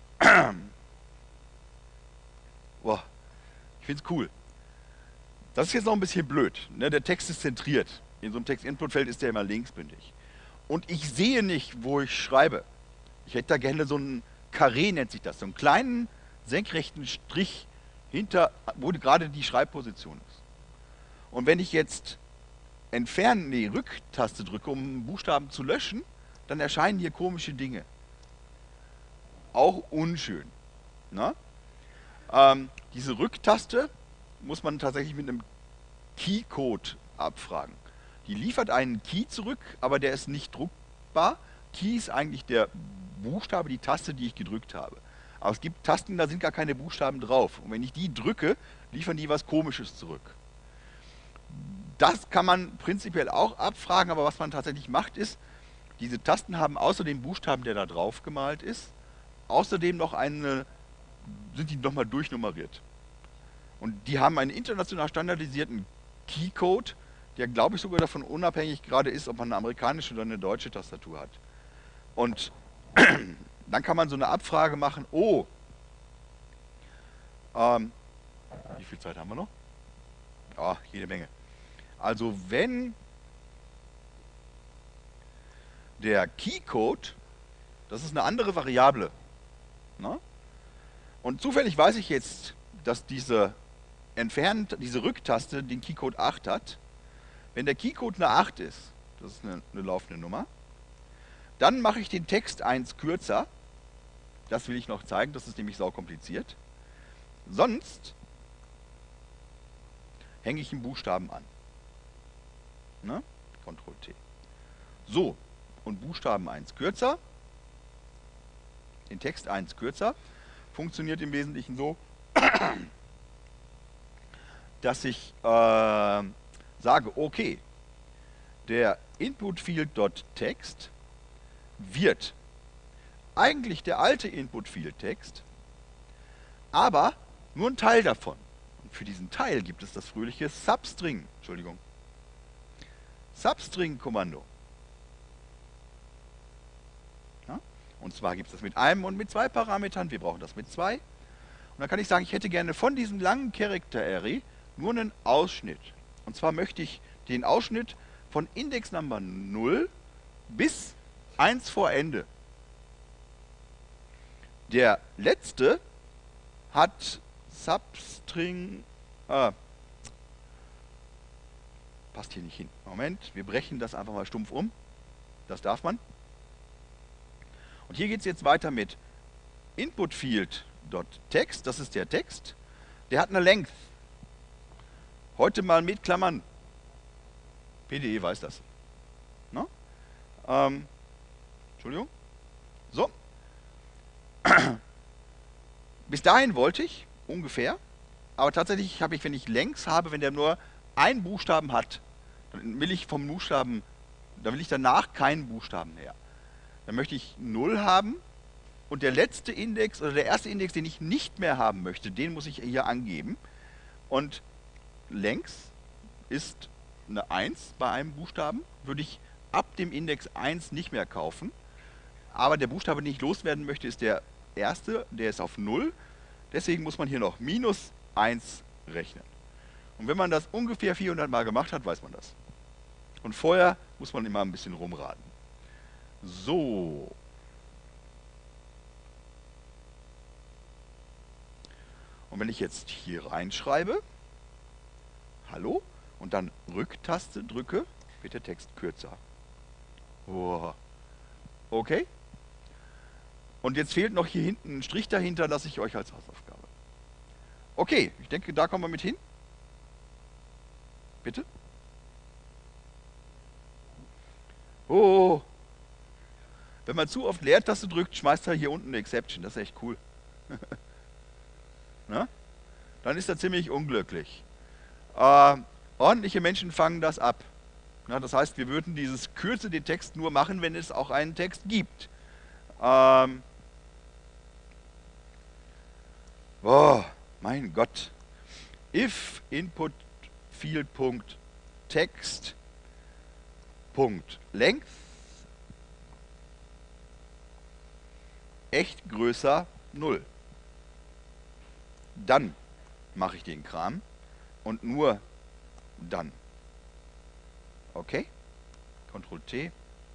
Wow. Ich finde es cool. Das ist jetzt noch ein bisschen blöd. Ne? Der Text ist zentriert. In so einem Text-Input-Feld ist der immer linksbündig. Und ich sehe nicht, wo ich schreibe. Ich hätte da gerne so einen Karree, nennt sich das. So einen kleinen senkrechten Strich hinter, wo gerade die Schreibposition ist. Und wenn ich jetzt entfernen, die Rücktaste drücke, um einen Buchstaben zu löschen, dann erscheinen hier komische Dinge. Auch unschön. Na? Diese Rücktaste muss man tatsächlich mit einem Keycode abfragen. Die liefert einen Key zurück, aber der ist nicht druckbar. Key ist eigentlich der Buchstabe, die Taste, die ich gedrückt habe. Aber es gibt Tasten, da sind gar keine Buchstaben drauf. Und wenn ich die drücke, liefern die was Komisches zurück. Das kann man prinzipiell auch abfragen, aber was man tatsächlich macht ist, diese Tasten haben außer dem Buchstaben, der da drauf gemalt ist, außerdem noch sind die nochmal durchnummeriert. Und die haben einen international standardisierten Keycode, der, glaube ich, sogar davon unabhängig gerade ist, ob man eine amerikanische oder eine deutsche Tastatur hat. Und dann kann man so eine Abfrage machen, oh, Ähm, wie viel Zeit haben wir noch? Ja, jede Menge. Also wenn der Keycode, das ist eine andere Variable, ne? Und zufällig weiß ich jetzt, dass diese Rücktaste den Keycode 8 hat. Wenn der Keycode eine 8 ist, das ist eine laufende Nummer, dann mache ich den Text 1 kürzer. Das will ich noch zeigen, das ist nämlich saukompliziert. Sonst hänge ich einen Buchstaben an. Ne? Ctrl T. So, und Buchstaben 1 kürzer, den Text 1 kürzer, funktioniert im Wesentlichen so, dass ich sage, okay, der inputfield.text wird eigentlich der alte inputfield-Text, aber nur ein Teil davon. Und für diesen Teil gibt es das fröhliche Substring-Kommando. Ja? Und zwar gibt es das mit einem und mit zwei Parametern. Wir brauchen das mit zwei. Und dann kann ich sagen, ich hätte gerne von diesem langen Character Array nur einen Ausschnitt. Und zwar möchte ich den Ausschnitt von Index Number 0 bis 1 vor Ende. Der letzte hat Substring. Passt hier nicht hin. Moment, wir brechen das einfach mal stumpf um. Das darf man. Und hier geht es jetzt weiter mit inputfield.text. Das ist der Text. Der hat eine Length. Heute mal mit Klammern. PDE weiß das. No? Entschuldigung. So. Bis dahin wollte ich ungefähr, aber tatsächlich habe ich, wenn ich Längs habe, wenn der nur einen Buchstaben hat, dann will ich vom Buchstaben, da will ich danach keinen Buchstaben mehr. Dann möchte ich 0 haben und der letzte Index oder der erste Index, den ich nicht mehr haben möchte, den muss ich hier angeben. Und längs ist eine 1 bei einem Buchstaben, würde ich ab dem Index 1 nicht mehr kaufen. Aber der Buchstabe, den ich loswerden möchte, ist der erste, der ist auf 0. Deswegen muss man hier noch minus 1 rechnen. Und wenn man das ungefähr 400 Mal gemacht hat, weiß man das. Und vorher muss man immer ein bisschen rumraten. So. Und wenn ich jetzt hier reinschreibe, hallo, und dann Rücktaste drücke, wird der Text kürzer. Oh. Okay. Und jetzt fehlt noch hier hinten ein Strich dahinter, lasse ich euch als Hausaufgabe. Okay, ich denke, da kommen wir mit hin. Bitte? Oh. Wenn man zu oft Leertaste drückt, schmeißt er hier unten eine Exception. Das ist echt cool. Na? Dann ist er ziemlich unglücklich. Ordentliche Menschen fangen das ab. Na, das heißt, wir würden dieses Kürze den Text nur machen, wenn es auch einen Text gibt. Oh, mein Gott. If input field.text .length echt größer 0. Dann mache ich den Kram und nur dann. Okay? Ctrl T.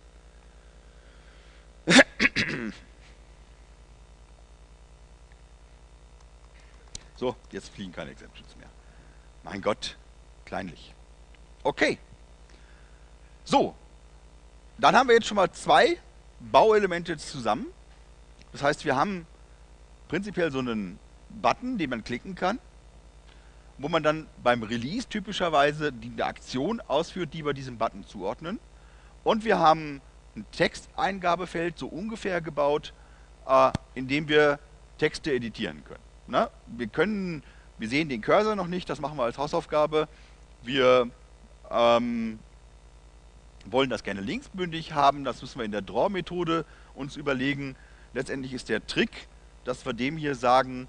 So, jetzt fliegen keine Exceptions mehr. Mein Gott, kleinlich. Okay. So, dann haben wir jetzt schon mal zwei Bauelemente zusammen. Das heißt, wir haben prinzipiell so einen Button, den man klicken kann, wo man dann beim Release typischerweise die Aktion ausführt, die wir diesem Button zuordnen. Und wir haben ein Texteingabefeld so ungefähr gebaut, in dem wir Texte editieren können. Na, wir sehen den Cursor noch nicht, das machen wir als Hausaufgabe. Wir wollen das gerne linksbündig haben, das müssen wir in der Draw-Methode uns überlegen. Letztendlich ist der Trick, dass wir dem hier sagen,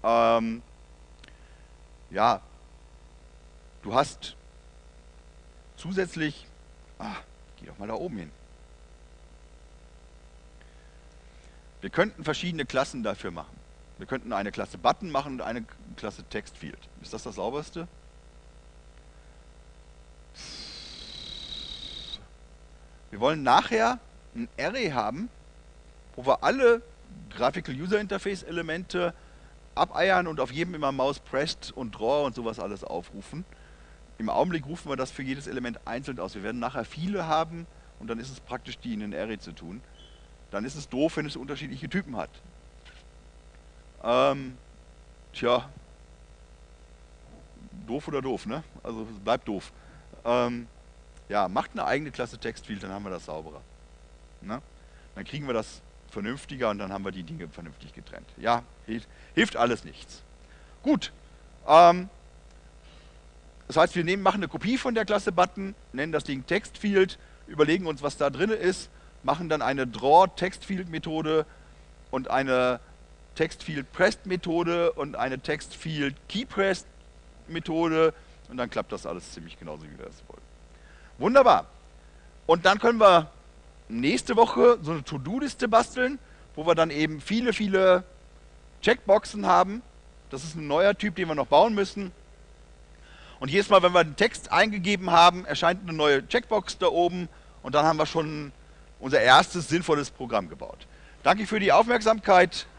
ja, du hast zusätzlich, geh doch mal da oben hin. Wir könnten verschiedene Klassen dafür machen. Wir könnten eine Klasse Button machen und eine Klasse Textfield. Ist das das sauberste? Wir wollen nachher ein Array haben, wo wir alle Graphical User Interface Elemente abeiern und auf jedem immer Mouse pressed und Draw und sowas alles aufrufen. Im Augenblick rufen wir das für jedes Element einzeln aus. Wir werden nachher viele haben und dann ist es praktisch, die in ein Array zu tun. Dann ist es doof, wenn es unterschiedliche Typen hat. Tja, doof oder doof, ne? Also es bleibt doof. Ja, macht eine eigene Klasse Textfield, dann haben wir das sauberer. Ne? Dann kriegen wir das vernünftiger und dann haben wir die Dinge vernünftig getrennt. Ja, hilft alles nichts. Gut. Das heißt, wir machen eine Kopie von der Klasse Button, nennen das Ding Textfield, überlegen uns, was da drin ist, machen dann eine Draw-Textfield-Methode und eine Textfield-Pressed-Methode und eine Textfield-Keypressed-Methode und dann klappt das alles ziemlich genauso, wie wir es wollen. Wunderbar. Und dann können wir nächste Woche so eine To-Do-Liste basteln, wo wir dann eben viele, viele Checkboxen haben. Das ist ein neuer Typ, den wir noch bauen müssen. Und jedes Mal, wenn wir einen Text eingegeben haben, erscheint eine neue Checkbox da oben und dann haben wir schon unser erstes sinnvolles Programm gebaut. Danke für die Aufmerksamkeit.